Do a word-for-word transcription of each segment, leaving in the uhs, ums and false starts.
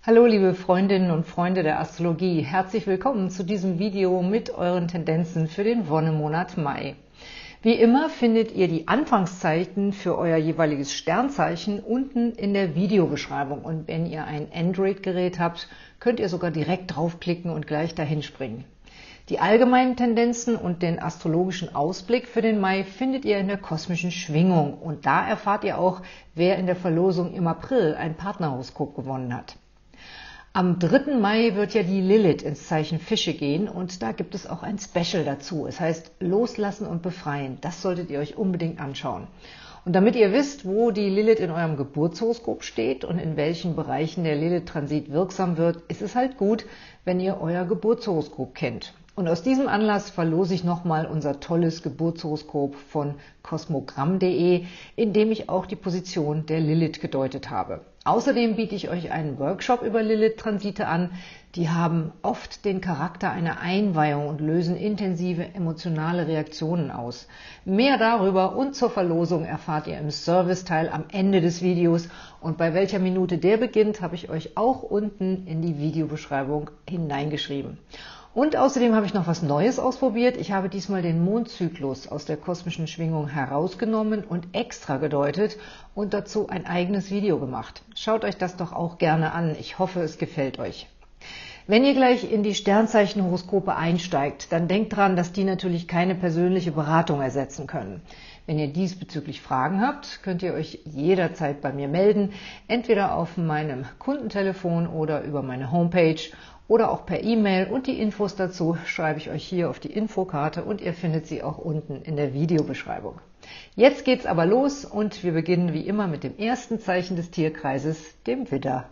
Hallo liebe Freundinnen und Freunde der Astrologie, herzlich willkommen zu diesem Video mit euren Tendenzen für den Wonnemonat Mai. Wie immer findet ihr die Anfangszeiten für euer jeweiliges Sternzeichen unten in der Videobeschreibung und wenn ihr ein Android-Gerät habt, könnt ihr sogar direkt draufklicken und gleich dahin springen. Die allgemeinen Tendenzen und den astrologischen Ausblick für den Mai findet ihr in der kosmischen Schwingung und da erfahrt ihr auch, wer in der Verlosung im April ein Partnerhoroskop gewonnen hat. Am dritten Mai wird ja die Lilith ins Zeichen Fische gehen und da gibt es auch ein Special dazu. Es heißt Loslassen und Befreien. Das solltet ihr euch unbedingt anschauen. Und damit ihr wisst, wo die Lilith in eurem Geburtshoroskop steht und in welchen Bereichen der Lilith-Transit wirksam wird, ist es halt gut, wenn ihr euer Geburtshoroskop kennt. Und aus diesem Anlass verlose ich nochmal unser tolles Geburtshoroskop von kosmogramm punkt de, in dem ich auch die Position der Lilith gedeutet habe. Außerdem biete ich euch einen Workshop über Lilith-Transite an. Die haben oft den Charakter einer Einweihung und lösen intensive emotionale Reaktionen aus. Mehr darüber und zur Verlosung erfahrt ihr im Serviceteil am Ende des Videos. Und bei welcher Minute der beginnt, habe ich euch auch unten in die Videobeschreibung hineingeschrieben. Und außerdem habe ich noch was Neues ausprobiert. Ich habe diesmal den Mondzyklus aus der kosmischen Schwingung herausgenommen und extra gedeutet und dazu ein eigenes Video gemacht. Schaut euch das doch auch gerne an. Ich hoffe, es gefällt euch. Wenn ihr gleich in die Sternzeichenhoroskope einsteigt, dann denkt dran, dass die natürlich keine persönliche Beratung ersetzen können. Wenn ihr diesbezüglich Fragen habt, könnt ihr euch jederzeit bei mir melden, entweder auf meinem Kundentelefon oder über meine Homepage oder auch per E-Mail und die Infos dazu schreibe ich euch hier auf die Infokarte und ihr findet sie auch unten in der Videobeschreibung. Jetzt geht's aber los und wir beginnen wie immer mit dem ersten Zeichen des Tierkreises, dem Widder.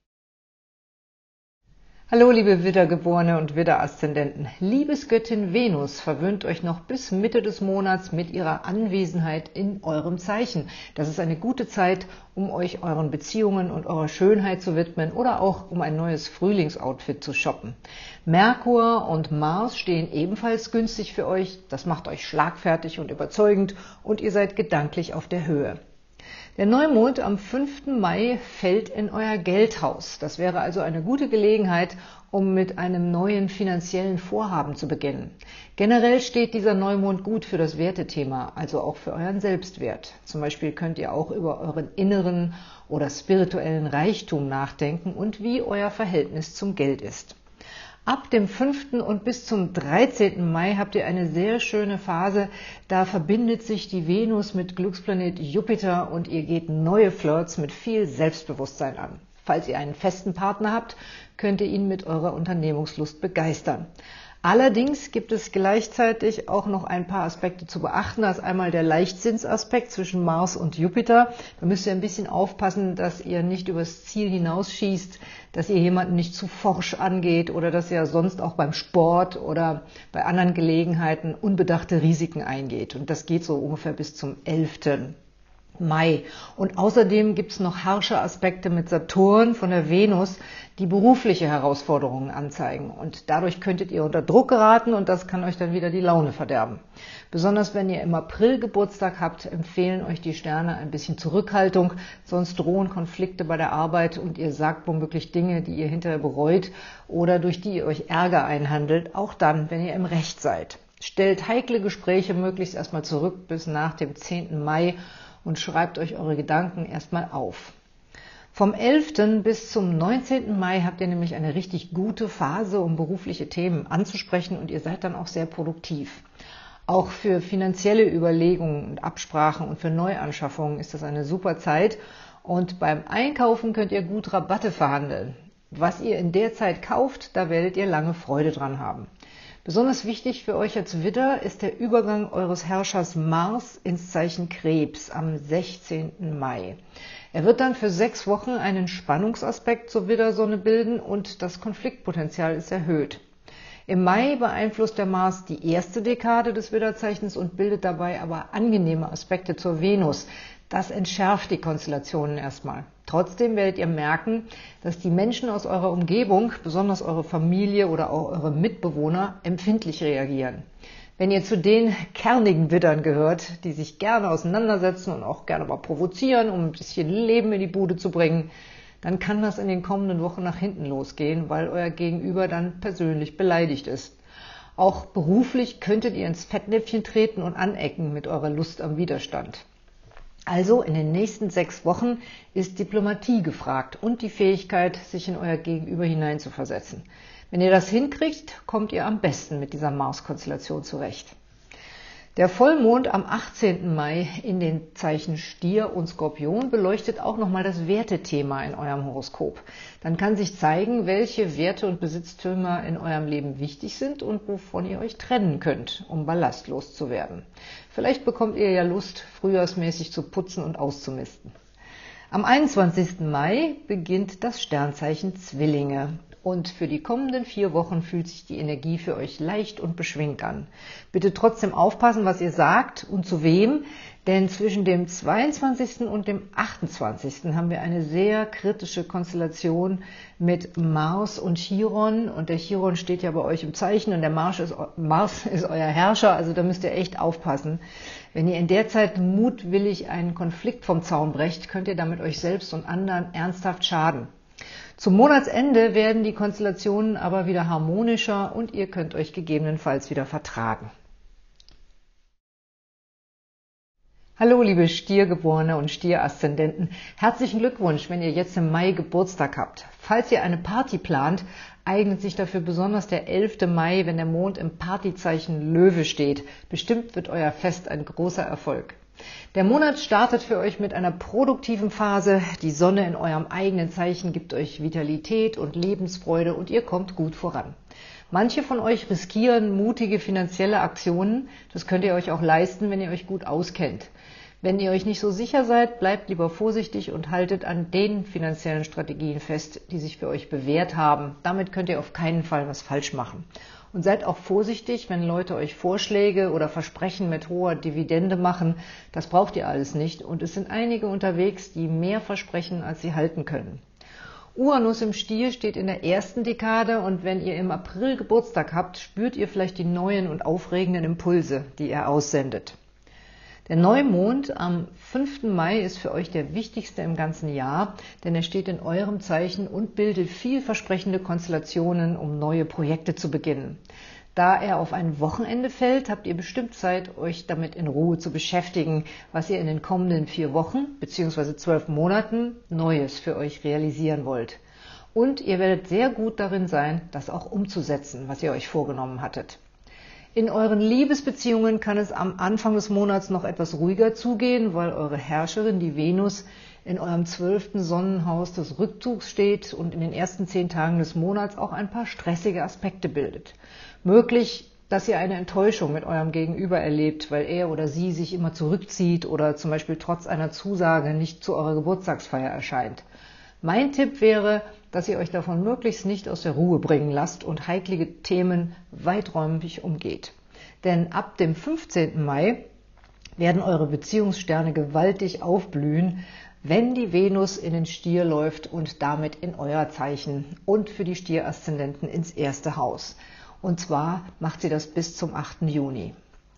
Hallo liebe Widdergeborene und Widder-Aszendenten. Liebesgöttin Venus verwöhnt euch noch bis Mitte des Monats mit ihrer Anwesenheit in eurem Zeichen. Das ist eine gute Zeit, um euch euren Beziehungen und eurer Schönheit zu widmen oder auch um ein neues Frühlingsoutfit zu shoppen. Merkur und Mars stehen ebenfalls günstig für euch. Das macht euch schlagfertig und überzeugend und ihr seid gedanklich auf der Höhe. Der Neumond am fünften Mai fällt in euer Geldhaus. Das wäre also eine gute Gelegenheit, um mit einem neuen finanziellen Vorhaben zu beginnen. Generell steht dieser Neumond gut für das Wertethema, also auch für euren Selbstwert. Zum Beispiel könnt ihr auch über euren inneren oder spirituellen Reichtum nachdenken und wie euer Verhältnis zum Geld ist. Ab dem fünften und bis zum dreizehnten Mai habt ihr eine sehr schöne Phase. Da verbindet sich die Venus mit Glücksplanet Jupiter und ihr geht neue Flirts mit viel Selbstbewusstsein an. Falls ihr einen festen Partner habt, könnt ihr ihn mit eurer Unternehmungslust begeistern. Allerdings gibt es gleichzeitig auch noch ein paar Aspekte zu beachten. Da ist einmal der Leichtsinnsaspekt zwischen Mars und Jupiter. Da müsst ihr ein bisschen aufpassen, dass ihr nicht übers Ziel hinausschießt, dass ihr jemanden nicht zu forsch angeht oder dass ihr sonst auch beim Sport oder bei anderen Gelegenheiten unbedachte Risiken eingeht. Und das geht so ungefähr bis zum elften Mai. Und außerdem gibt es noch harsche Aspekte mit Saturn von der Venus, die berufliche Herausforderungen anzeigen. Und dadurch könntet ihr unter Druck geraten und das kann euch dann wieder die Laune verderben. Besonders wenn ihr im April Geburtstag habt, empfehlen euch die Sterne ein bisschen Zurückhaltung, sonst drohen Konflikte bei der Arbeit und ihr sagt womöglich Dinge, die ihr hinterher bereut oder durch die ihr euch Ärger einhandelt, auch dann, wenn ihr im Recht seid. Stellt heikle Gespräche möglichst erstmal zurück bis nach dem zehnten Mai und schreibt euch eure Gedanken erstmal auf. Vom elften bis zum neunzehnten Mai habt ihr nämlich eine richtig gute Phase, um berufliche Themen anzusprechen und ihr seid dann auch sehr produktiv. Auch für finanzielle Überlegungen und Absprachen und für Neuanschaffungen ist das eine super Zeit und beim Einkaufen könnt ihr gut Rabatte verhandeln. Was ihr in der Zeit kauft, da werdet ihr lange Freude dran haben. Besonders wichtig für euch als Widder ist der Übergang eures Herrschers Mars ins Zeichen Krebs am sechzehnten Mai. Er wird dann für sechs Wochen einen Spannungsaspekt zur Widdersonne bilden und das Konfliktpotenzial ist erhöht. Im Mai beeinflusst der Mars die erste Dekade des Widderzeichens und bildet dabei aber angenehme Aspekte zur Venus. Das entschärft die Konstellationen erstmal. Trotzdem werdet ihr merken, dass die Menschen aus eurer Umgebung, besonders eure Familie oder auch eure Mitbewohner, empfindlich reagieren. Wenn ihr zu den kernigen Widdern gehört, die sich gerne auseinandersetzen und auch gerne mal provozieren, um ein bisschen Leben in die Bude zu bringen, dann kann das in den kommenden Wochen nach hinten losgehen, weil euer Gegenüber dann persönlich beleidigt ist. Auch beruflich könntet ihr ins Fettnäpfchen treten und anecken mit eurer Lust am Widerstand. Also in den nächsten sechs Wochen ist Diplomatie gefragt und die Fähigkeit, sich in euer Gegenüber hineinzuversetzen. Wenn ihr das hinkriegt, kommt ihr am besten mit dieser Mars-Konstellation zurecht. Der Vollmond am achtzehnten Mai in den Zeichen Stier und Skorpion beleuchtet auch nochmal das Wertethema in eurem Horoskop. Dann kann sich zeigen, welche Werte und Besitztümer in eurem Leben wichtig sind und wovon ihr euch trennen könnt, um ballastlos zu werden. Vielleicht bekommt ihr ja Lust, frühjahrsmäßig zu putzen und auszumisten. Am einundzwanzigsten Mai beginnt das Sternzeichen Zwillinge. Und für die kommenden vier Wochen fühlt sich die Energie für euch leicht und beschwingt an. Bitte trotzdem aufpassen, was ihr sagt und zu wem, denn zwischen dem zweiundzwanzigsten und dem achtundzwanzigsten haben wir eine sehr kritische Konstellation mit Mars und Chiron. Und der Chiron steht ja bei euch im Zeichen und der Mars ist, Mars ist euer Herrscher, also da müsst ihr echt aufpassen. Wenn ihr in der Zeit mutwillig einen Konflikt vom Zaun brecht, könnt ihr damit euch selbst und anderen ernsthaft schaden. Zum Monatsende werden die Konstellationen aber wieder harmonischer und ihr könnt euch gegebenenfalls wieder vertragen. Hallo liebe Stiergeborene und Stieraszendenten, herzlichen Glückwunsch, wenn ihr jetzt im Mai Geburtstag habt. Falls ihr eine Party plant, eignet sich dafür besonders der elfte Mai, wenn der Mond im Partyzeichen Löwe steht. Bestimmt wird euer Fest ein großer Erfolg. Der Monat startet für euch mit einer produktiven Phase. Die Sonne in eurem eigenen Zeichen gibt euch Vitalität und Lebensfreude und ihr kommt gut voran. Manche von euch riskieren mutige finanzielle Aktionen. Das könnt ihr euch auch leisten, wenn ihr euch gut auskennt. Wenn ihr euch nicht so sicher seid, bleibt lieber vorsichtig und haltet an den finanziellen Strategien fest, die sich für euch bewährt haben. Damit könnt ihr auf keinen Fall was falsch machen. Und seid auch vorsichtig, wenn Leute euch Vorschläge oder Versprechen mit hoher Dividende machen. Das braucht ihr alles nicht. Und es sind einige unterwegs, die mehr versprechen, als sie halten können. Uranus im Stier steht in der ersten Dekade und wenn ihr im April Geburtstag habt, spürt ihr vielleicht die neuen und aufregenden Impulse, die er aussendet. Der Neumond am fünften Mai ist für euch der wichtigste im ganzen Jahr, denn er steht in eurem Zeichen und bildet vielversprechende Konstellationen, um neue Projekte zu beginnen. Da er auf ein Wochenende fällt, habt ihr bestimmt Zeit, euch damit in Ruhe zu beschäftigen, was ihr in den kommenden vier Wochen bzw. zwölf Monaten Neues für euch realisieren wollt. Und ihr werdet sehr gut darin sein, das auch umzusetzen, was ihr euch vorgenommen hattet. In euren Liebesbeziehungen kann es am Anfang des Monats noch etwas ruhiger zugehen, weil eure Herrscherin, die Venus, in eurem zwölften Sonnenhaus des Rückzugs steht und in den ersten zehn Tagen des Monats auch ein paar stressige Aspekte bildet. Möglich, dass ihr eine Enttäuschung mit eurem Gegenüber erlebt, weil er oder sie sich immer zurückzieht oder zum Beispiel trotz einer Zusage nicht zu eurer Geburtstagsfeier erscheint. Mein Tipp wäre, dass ihr euch davon möglichst nicht aus der Ruhe bringen lasst und heikle Themen weiträumig umgeht. Denn ab dem fünfzehnten Mai werden eure Beziehungssterne gewaltig aufblühen, wenn die Venus in den Stier läuft und damit in euer Zeichen und für die Stieraszendenten ins erste Haus. Und zwar macht sie das bis zum achten Juni.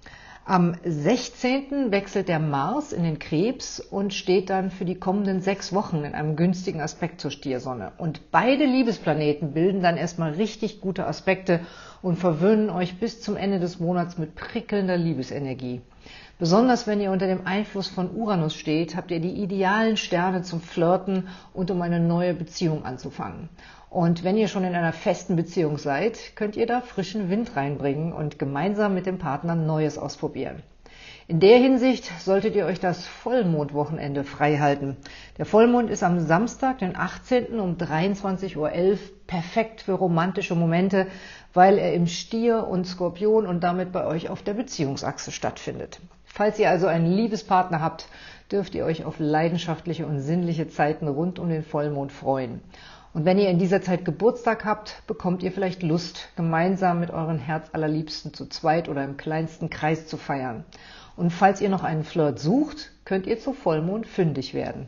Am sechzehnten wechselt der Mars in den Krebs und steht dann für die kommenden sechs Wochen in einem günstigen Aspekt zur Stiersonne. Und beide Liebesplaneten bilden dann erstmal richtig gute Aspekte und verwöhnen euch bis zum Ende des Monats mit prickelnder Liebesenergie. Besonders wenn ihr unter dem Einfluss von Uranus steht, habt ihr die idealen Sterne zum Flirten und um eine neue Beziehung anzufangen. Und wenn ihr schon in einer festen Beziehung seid, könnt ihr da frischen Wind reinbringen und gemeinsam mit dem Partner Neues ausprobieren. In der Hinsicht solltet ihr euch das Vollmondwochenende frei halten. Der Vollmond ist am Samstag, den achtzehnten um dreiundzwanzig Uhr elf, perfekt für romantische Momente, weil er im Stier und Skorpion und damit bei euch auf der Beziehungsachse stattfindet. Falls ihr also einen Liebespartner habt, dürft ihr euch auf leidenschaftliche und sinnliche Zeiten rund um den Vollmond freuen. Und wenn ihr in dieser Zeit Geburtstag habt, bekommt ihr vielleicht Lust, gemeinsam mit euren Herzallerliebsten zu zweit oder im kleinsten Kreis zu feiern. Und falls ihr noch einen Flirt sucht, könnt ihr zu Vollmond fündig werden.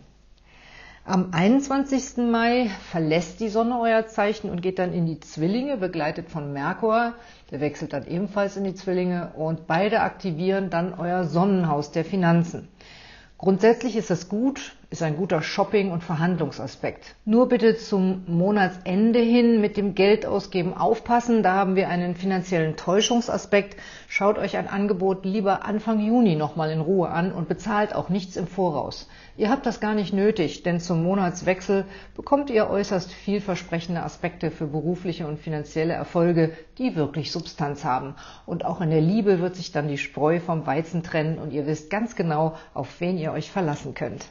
Am einundzwanzigsten Mai verlässt die Sonne euer Zeichen und geht dann in die Zwillinge, begleitet von Merkur. Der wechselt dann ebenfalls in die Zwillinge und beide aktivieren dann euer Sonnenhaus der Finanzen. Grundsätzlich ist das gut, ist ein guter Shopping- und Verhandlungsaspekt. Nur bitte zum Monatsende hin mit dem Geldausgeben aufpassen, da haben wir einen finanziellen Täuschungsaspekt. Schaut euch ein Angebot lieber Anfang Juni nochmal in Ruhe an und bezahlt auch nichts im Voraus. Ihr habt das gar nicht nötig, denn zum Monatswechsel bekommt ihr äußerst vielversprechende Aspekte für berufliche und finanzielle Erfolge, die wirklich Substanz haben. Und auch in der Liebe wird sich dann die Spreu vom Weizen trennen und ihr wisst ganz genau, auf wen ihr euch verlassen könnt.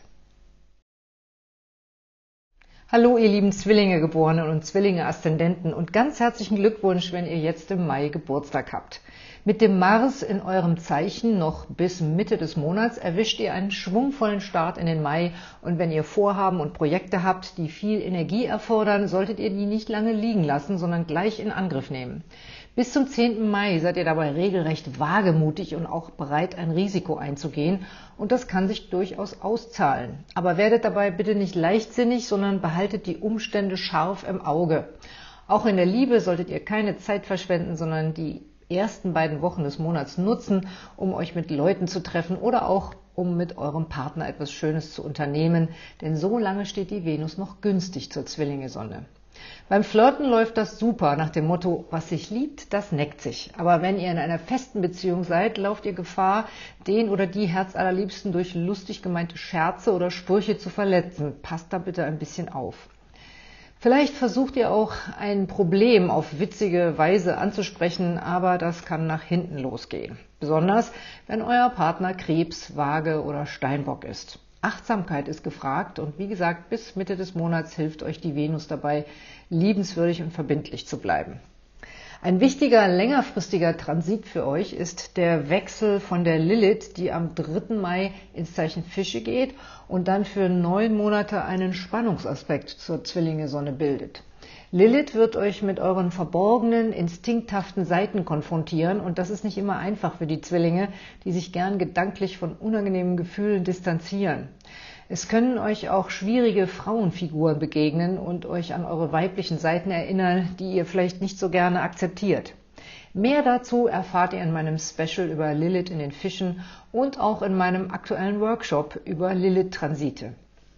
Hallo ihr lieben Zwillinge-Geborenen und Zwillinge-Aszendenten und ganz herzlichen Glückwunsch, wenn ihr jetzt im Mai Geburtstag habt. Mit dem Mars in eurem Zeichen noch bis Mitte des Monats erwischt ihr einen schwungvollen Start in den Mai und wenn ihr Vorhaben und Projekte habt, die viel Energie erfordern, solltet ihr die nicht lange liegen lassen, sondern gleich in Angriff nehmen. Bis zum zehnten Mai seid ihr dabei regelrecht wagemutig und auch bereit, ein Risiko einzugehen und das kann sich durchaus auszahlen. Aber werdet dabei bitte nicht leichtsinnig, sondern behaltet die Umstände scharf im Auge. Auch in der Liebe solltet ihr keine Zeit verschwenden, sondern die ersten beiden Wochen des Monats nutzen, um euch mit Leuten zu treffen oder auch um mit eurem Partner etwas Schönes zu unternehmen, denn so lange steht die Venus noch günstig zur Zwillinge-Sonne. Beim Flirten läuft das super, nach dem Motto, was sich liebt, das neckt sich. Aber wenn ihr in einer festen Beziehung seid, lauft ihr Gefahr, den oder die Herzallerliebsten durch lustig gemeinte Scherze oder Sprüche zu verletzen. Passt da bitte ein bisschen auf. Vielleicht versucht ihr auch ein Problem auf witzige Weise anzusprechen, aber das kann nach hinten losgehen. Besonders, wenn euer Partner Krebs, Waage oder Steinbock ist. Achtsamkeit ist gefragt und wie gesagt, bis Mitte des Monats hilft euch die Venus dabei, liebenswürdig und verbindlich zu bleiben. Ein wichtiger, längerfristiger Transit für euch ist der Wechsel von der Lilith, die am dritten Mai ins Zeichen Fische geht und dann für neun Monate einen Spannungsaspekt zur Zwillinge-Sonne bildet. Lilith wird euch mit euren verborgenen, instinkthaften Seiten konfrontieren und das ist nicht immer einfach für die Zwillinge, die sich gern gedanklich von unangenehmen Gefühlen distanzieren. Es können euch auch schwierige Frauenfiguren begegnen und euch an eure weiblichen Seiten erinnern, die ihr vielleicht nicht so gerne akzeptiert. Mehr dazu erfahrt ihr in meinem Special über Lilith in den Fischen und auch in meinem aktuellen Workshop über Lilith-Transite.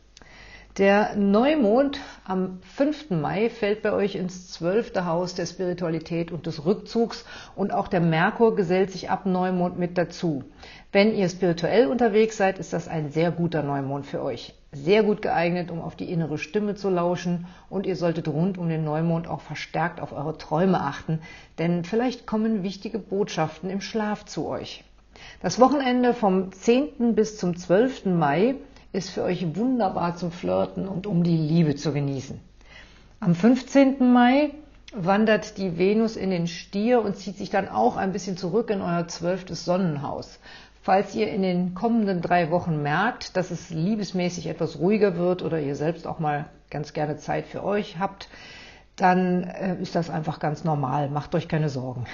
Der Neumond am fünften Mai fällt bei euch ins zwölfte Haus der Spiritualität und des Rückzugs und auch der Merkur gesellt sich ab Neumond mit dazu. Wenn ihr spirituell unterwegs seid, ist das ein sehr guter Neumond für euch. Sehr gut geeignet, um auf die innere Stimme zu lauschen und ihr solltet rund um den Neumond auch verstärkt auf eure Träume achten, denn vielleicht kommen wichtige Botschaften im Schlaf zu euch. Das Wochenende vom zehnten bis zum zwölften Mai ist für euch wunderbar zum Flirten und um die Liebe zu genießen. Am fünfzehnten Mai wandert die Venus in den Stier und zieht sich dann auch ein bisschen zurück in euer zwölftes Sonnenhaus. Falls ihr in den kommenden drei Wochen merkt, dass es liebesmäßig etwas ruhiger wird oder ihr selbst auch mal ganz gerne Zeit für euch habt, dann äh, ist das einfach ganz normal. Macht euch keine Sorgen.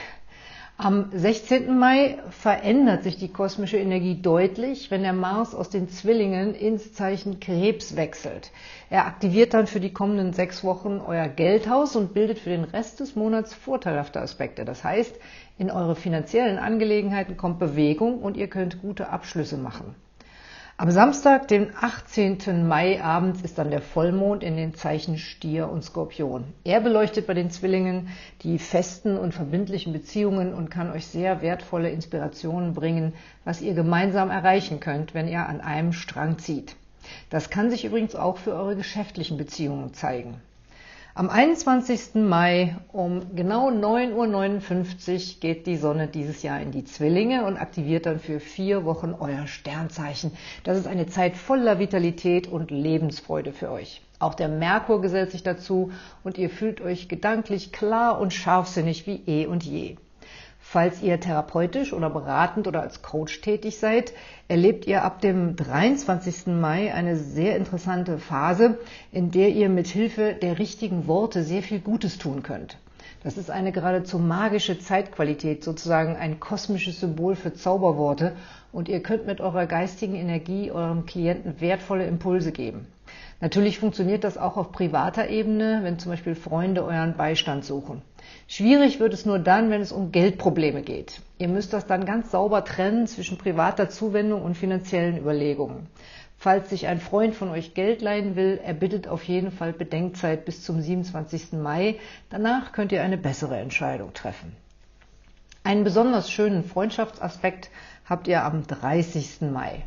Am sechzehnten Mai verändert sich die kosmische Energie deutlich, wenn der Mars aus den Zwillingen ins Zeichen Krebs wechselt. Er aktiviert dann für die kommenden sechs Wochen euer Geldhaus und bildet für den Rest des Monats vorteilhafte Aspekte. Das heißt, in eure finanziellen Angelegenheiten kommt Bewegung und ihr könnt gute Abschlüsse machen. Am Samstag, den achtzehnten Mai abends, ist dann der Vollmond in den Zeichen Stier und Skorpion. Er beleuchtet bei den Zwillingen die festen und verbindlichen Beziehungen und kann euch sehr wertvolle Inspirationen bringen, was ihr gemeinsam erreichen könnt, wenn ihr an einem Strang zieht. Das kann sich übrigens auch für eure geschäftlichen Beziehungen zeigen. Am einundzwanzigsten Mai um genau neun Uhr neunundfünfzig geht die Sonne dieses Jahr in die Zwillinge und aktiviert dann für vier Wochen euer Sternzeichen. Das ist eine Zeit voller Vitalität und Lebensfreude für euch. Auch der Merkur gesellt sich dazu und ihr fühlt euch gedanklich klar und scharfsinnig wie eh und je. Falls ihr therapeutisch oder beratend oder als Coach tätig seid, erlebt ihr ab dem dreiundzwanzigsten Mai eine sehr interessante Phase, in der ihr mit Hilfe der richtigen Worte sehr viel Gutes tun könnt. Das ist eine geradezu magische Zeitqualität, sozusagen ein kosmisches Symbol für Zauberworte und ihr könnt mit eurer geistigen Energie eurem Klienten wertvolle Impulse geben. Natürlich funktioniert das auch auf privater Ebene, wenn zum Beispiel Freunde euren Beistand suchen. Schwierig wird es nur dann, wenn es um Geldprobleme geht. Ihr müsst das dann ganz sauber trennen zwischen privater Zuwendung und finanziellen Überlegungen. Falls sich ein Freund von euch Geld leihen will, er bittet auf jeden Fall Bedenkzeit bis zum siebenundzwanzigsten Mai. Danach könnt ihr eine bessere Entscheidung treffen. Einen besonders schönen Freundschaftsaspekt habt ihr am dreißigsten Mai.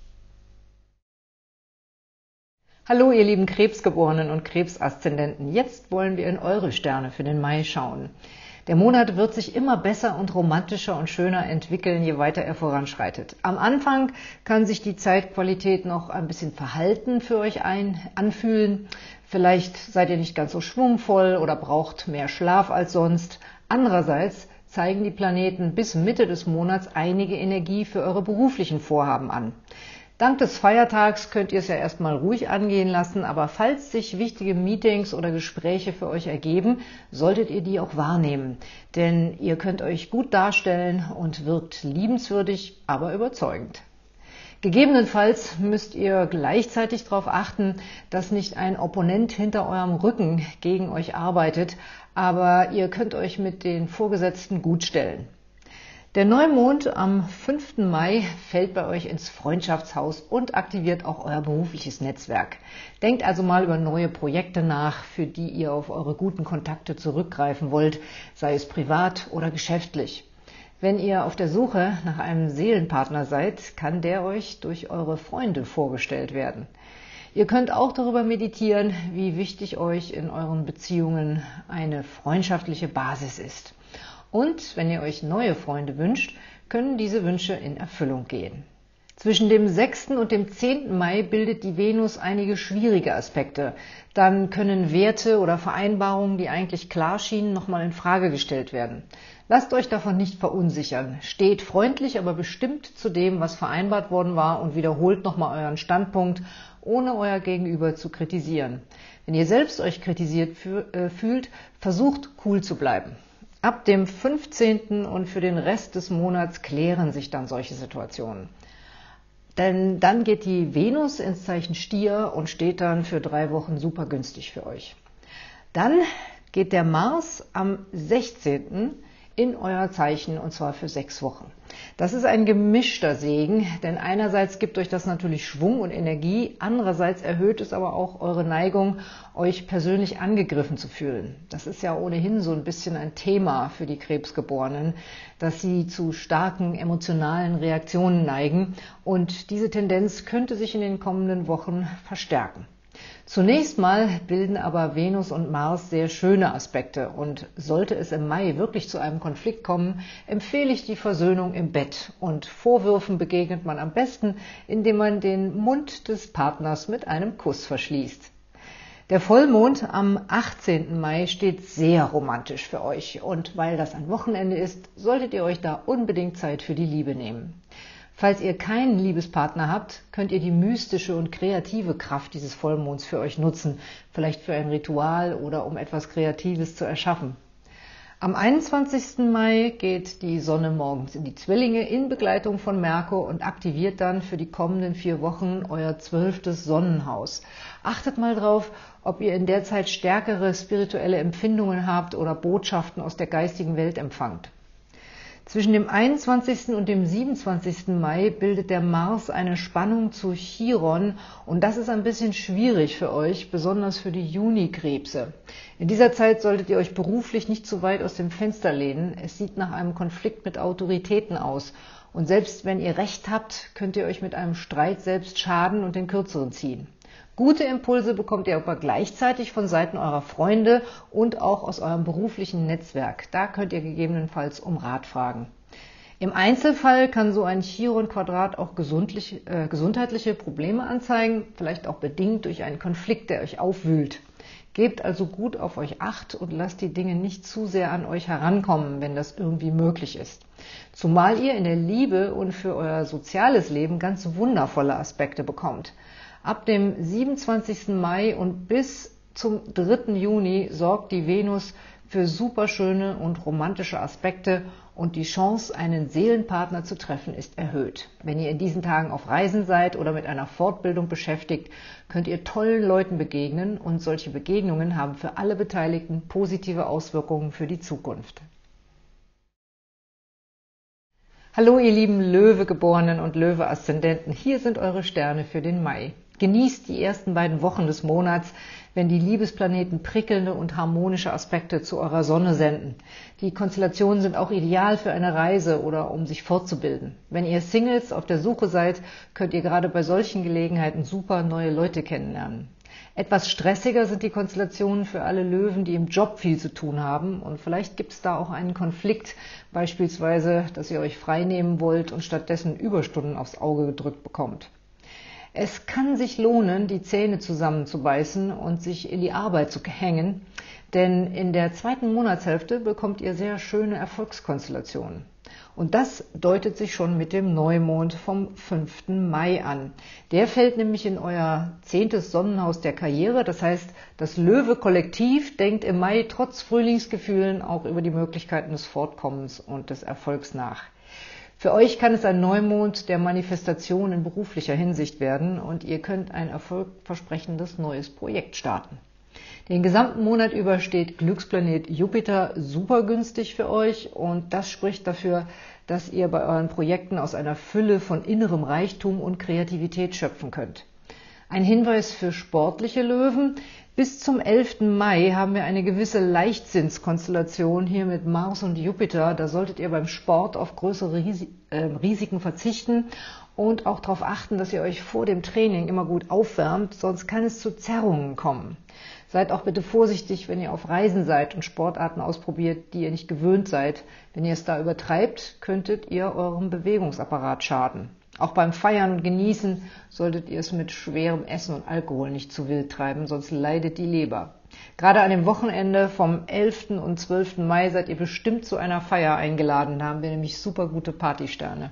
Hallo ihr lieben Krebsgeborenen und Krebsaszendenten, jetzt wollen wir in eure Sterne für den Mai schauen. Der Monat wird sich immer besser und romantischer und schöner entwickeln, je weiter er voranschreitet. Am Anfang kann sich die Zeitqualität noch ein bisschen verhalten für euch ein, anfühlen. Vielleicht seid ihr nicht ganz so schwungvoll oder braucht mehr Schlaf als sonst. Andererseits zeigen die Planeten bis Mitte des Monats einige Energie für eure beruflichen Vorhaben an. Dank des Feiertags könnt ihr es ja erstmal ruhig angehen lassen, aber falls sich wichtige Meetings oder Gespräche für euch ergeben, solltet ihr die auch wahrnehmen. Denn ihr könnt euch gut darstellen und wirkt liebenswürdig, aber überzeugend. Gegebenenfalls müsst ihr gleichzeitig darauf achten, dass nicht ein Opponent hinter eurem Rücken gegen euch arbeitet, aber ihr könnt euch mit den Vorgesetzten gut stellen. Der Neumond am fünften Mai fällt bei euch ins Freundschaftshaus und aktiviert auch euer berufliches Netzwerk. Denkt also mal über neue Projekte nach, für die ihr auf eure guten Kontakte zurückgreifen wollt, sei es privat oder geschäftlich. Wenn ihr auf der Suche nach einem Seelenpartner seid, kann der euch durch eure Freunde vorgestellt werden. Ihr könnt auch darüber meditieren, wie wichtig euch in euren Beziehungen eine freundschaftliche Basis ist. Und wenn ihr euch neue Freunde wünscht, können diese Wünsche in Erfüllung gehen. Zwischen dem sechsten und dem zehnten Mai bildet die Venus einige schwierige Aspekte. Dann können Werte oder Vereinbarungen, die eigentlich klar schienen, nochmal in Frage gestellt werden. Lasst euch davon nicht verunsichern. Steht freundlich, aber bestimmt zu dem, was vereinbart worden war und wiederholt nochmal euren Standpunkt, ohne euer Gegenüber zu kritisieren. Wenn ihr selbst euch kritisiert fühlt, versucht cool zu bleiben. Ab dem fünfzehnten und für den Rest des Monats klären sich dann solche Situationen. Denn dann geht die Venus ins Zeichen Stier und steht dann für drei Wochen super günstig für euch. Dann geht der Mars am sechzehnten in euer Zeichen und zwar für sechs Wochen. Das ist ein gemischter Segen, denn einerseits gibt euch das natürlich Schwung und Energie, andererseits erhöht es aber auch eure Neigung, euch persönlich angegriffen zu fühlen. Das ist ja ohnehin so ein bisschen ein Thema für die Krebsgeborenen, dass sie zu starken emotionalen Reaktionen neigen und diese Tendenz könnte sich in den kommenden Wochen verstärken. Zunächst mal bilden aber Venus und Mars sehr schöne Aspekte und sollte es im Mai wirklich zu einem Konflikt kommen, empfehle ich die Versöhnung im Bett und Vorwürfen begegnet man am besten, indem man den Mund des Partners mit einem Kuss verschließt. Der Vollmond am achtzehnten Mai steht sehr romantisch für euch und weil das ein Wochenende ist, solltet ihr euch da unbedingt Zeit für die Liebe nehmen. Falls ihr keinen Liebespartner habt, könnt ihr die mystische und kreative Kraft dieses Vollmonds für euch nutzen, vielleicht für ein Ritual oder um etwas Kreatives zu erschaffen. Am einundzwanzigsten Mai geht die Sonne morgens in die Zwillinge in Begleitung von Merkur und aktiviert dann für die kommenden vier Wochen euer zwölftes Sonnenhaus. Achtet mal drauf, ob ihr in der Zeit stärkere spirituelle Empfindungen habt oder Botschaften aus der geistigen Welt empfangt. Zwischen dem einundzwanzigsten und dem siebenundzwanzigsten Mai bildet der Mars eine Spannung zu Chiron und das ist ein bisschen schwierig für euch, besonders für die Juni-Krebse. In dieser Zeit solltet ihr euch beruflich nicht zu weit aus dem Fenster lehnen. Es sieht nach einem Konflikt mit Autoritäten aus und selbst wenn ihr Recht habt, könnt ihr euch mit einem Streit selbst schaden und den Kürzeren ziehen. Gute Impulse bekommt ihr aber gleichzeitig von Seiten eurer Freunde und auch aus eurem beruflichen Netzwerk. Da könnt ihr gegebenenfalls um Rat fragen. Im Einzelfall kann so ein Chiron-Quadrat auch gesundlich, äh, gesundheitliche Probleme anzeigen, vielleicht auch bedingt durch einen Konflikt, der euch aufwühlt. Gebt also gut auf euch Acht und lasst die Dinge nicht zu sehr an euch herankommen, wenn das irgendwie möglich ist. Zumal ihr in der Liebe und für euer soziales Leben ganz wundervolle Aspekte bekommt. Ab dem siebenundzwanzigsten Mai und bis zum dritten Juni sorgt die Venus für superschöne und romantische Aspekte und die Chance, einen Seelenpartner zu treffen, ist erhöht. Wenn ihr in diesen Tagen auf Reisen seid oder mit einer Fortbildung beschäftigt, könnt ihr tollen Leuten begegnen und solche Begegnungen haben für alle Beteiligten positive Auswirkungen für die Zukunft. Hallo ihr lieben Löwe-Geborenen und Löwe-Aszendenten, hier sind eure Sterne für den Mai. Genießt die ersten beiden Wochen des Monats, wenn die Liebesplaneten prickelnde und harmonische Aspekte zu eurer Sonne senden. Die Konstellationen sind auch ideal für eine Reise oder um sich fortzubilden. Wenn ihr Singles auf der Suche seid, könnt ihr gerade bei solchen Gelegenheiten super neue Leute kennenlernen. Etwas stressiger sind die Konstellationen für alle Löwen, die im Job viel zu tun haben, und vielleicht gibt es da auch einen Konflikt, beispielsweise, dass ihr euch frei nehmen wollt und stattdessen Überstunden aufs Auge gedrückt bekommt. Es kann sich lohnen, die Zähne zusammenzubeißen und sich in die Arbeit zu hängen, denn in der zweiten Monatshälfte bekommt ihr sehr schöne Erfolgskonstellationen. Und das deutet sich schon mit dem Neumond vom fünften Mai an. Der fällt nämlich in euer zehntes Sonnenhaus der Karriere. Das heißt, das Löwe-Kollektiv denkt im Mai trotz Frühlingsgefühlen auch über die Möglichkeiten des Fortkommens und des Erfolgs nach. Für euch kann es ein Neumond der Manifestation in beruflicher Hinsicht werden und ihr könnt ein erfolgversprechendes neues Projekt starten. Den gesamten Monat über steht Glücksplanet Jupiter super günstig für euch und das spricht dafür, dass ihr bei euren Projekten aus einer Fülle von innerem Reichtum und Kreativität schöpfen könnt. Ein Hinweis für sportliche Löwen: Bis zum elften Mai haben wir eine gewisse Leichtsinnskonstellation hier mit Mars und Jupiter. Da solltet ihr beim Sport auf größere Risiken verzichten und auch darauf achten, dass ihr euch vor dem Training immer gut aufwärmt, sonst kann es zu Zerrungen kommen. Seid auch bitte vorsichtig, wenn ihr auf Reisen seid und Sportarten ausprobiert, die ihr nicht gewöhnt seid. Wenn ihr es da übertreibt, könntet ihr eurem Bewegungsapparat schaden. Auch beim Feiern und Genießen solltet ihr es mit schwerem Essen und Alkohol nicht zu wild treiben, sonst leidet die Leber. Gerade an dem Wochenende vom elften und zwölften Mai seid ihr bestimmt zu einer Feier eingeladen, da haben wir nämlich super gute Partysterne.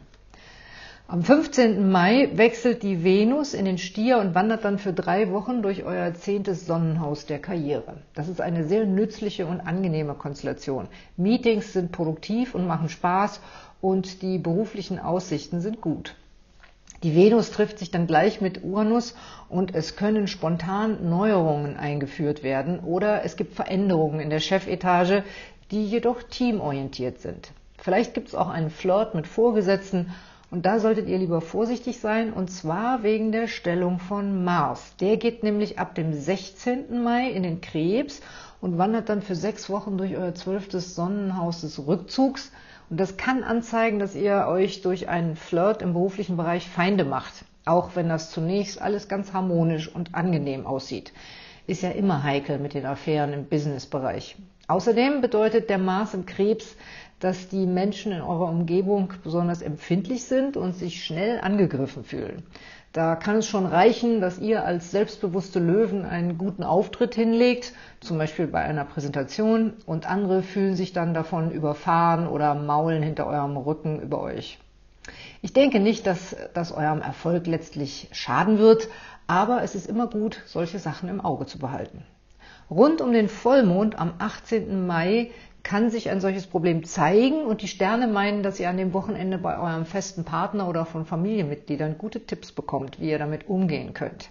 Am fünfzehnten Mai wechselt die Venus in den Stier und wandert dann für drei Wochen durch euer zehntes Sonnenhaus der Karriere. Das ist eine sehr nützliche und angenehme Konstellation. Meetings sind produktiv und machen Spaß und die beruflichen Aussichten sind gut. Die Venus trifft sich dann gleich mit Uranus und es können spontan Neuerungen eingeführt werden oder es gibt Veränderungen in der Chefetage, die jedoch teamorientiert sind. Vielleicht gibt es auch einen Flirt mit Vorgesetzten und da solltet ihr lieber vorsichtig sein, und zwar wegen der Stellung von Mars. Der geht nämlich ab dem sechzehnten Mai in den Krebs und wandert dann für sechs Wochen durch euer zwölftes Sonnenhaus des Rückzugs. Und das kann anzeigen, dass ihr euch durch einen Flirt im beruflichen Bereich Feinde macht, auch wenn das zunächst alles ganz harmonisch und angenehm aussieht. Ist ja immer heikel mit den Affären im Businessbereich. Außerdem bedeutet der Mars im Krebs, dass die Menschen in eurer Umgebung besonders empfindlich sind und sich schnell angegriffen fühlen. Da kann es schon reichen, dass ihr als selbstbewusste Löwen einen guten Auftritt hinlegt, zum Beispiel bei einer Präsentation, und andere fühlen sich dann davon überfahren oder maulen hinter eurem Rücken über euch. Ich denke nicht, dass das eurem Erfolg letztlich schaden wird, aber es ist immer gut, solche Sachen im Auge zu behalten. Rund um den Vollmond am achtzehnten Mai kann sich ein solches Problem zeigen und die Sterne meinen, dass ihr an dem Wochenende bei eurem festen Partner oder von Familienmitgliedern gute Tipps bekommt, wie ihr damit umgehen könnt.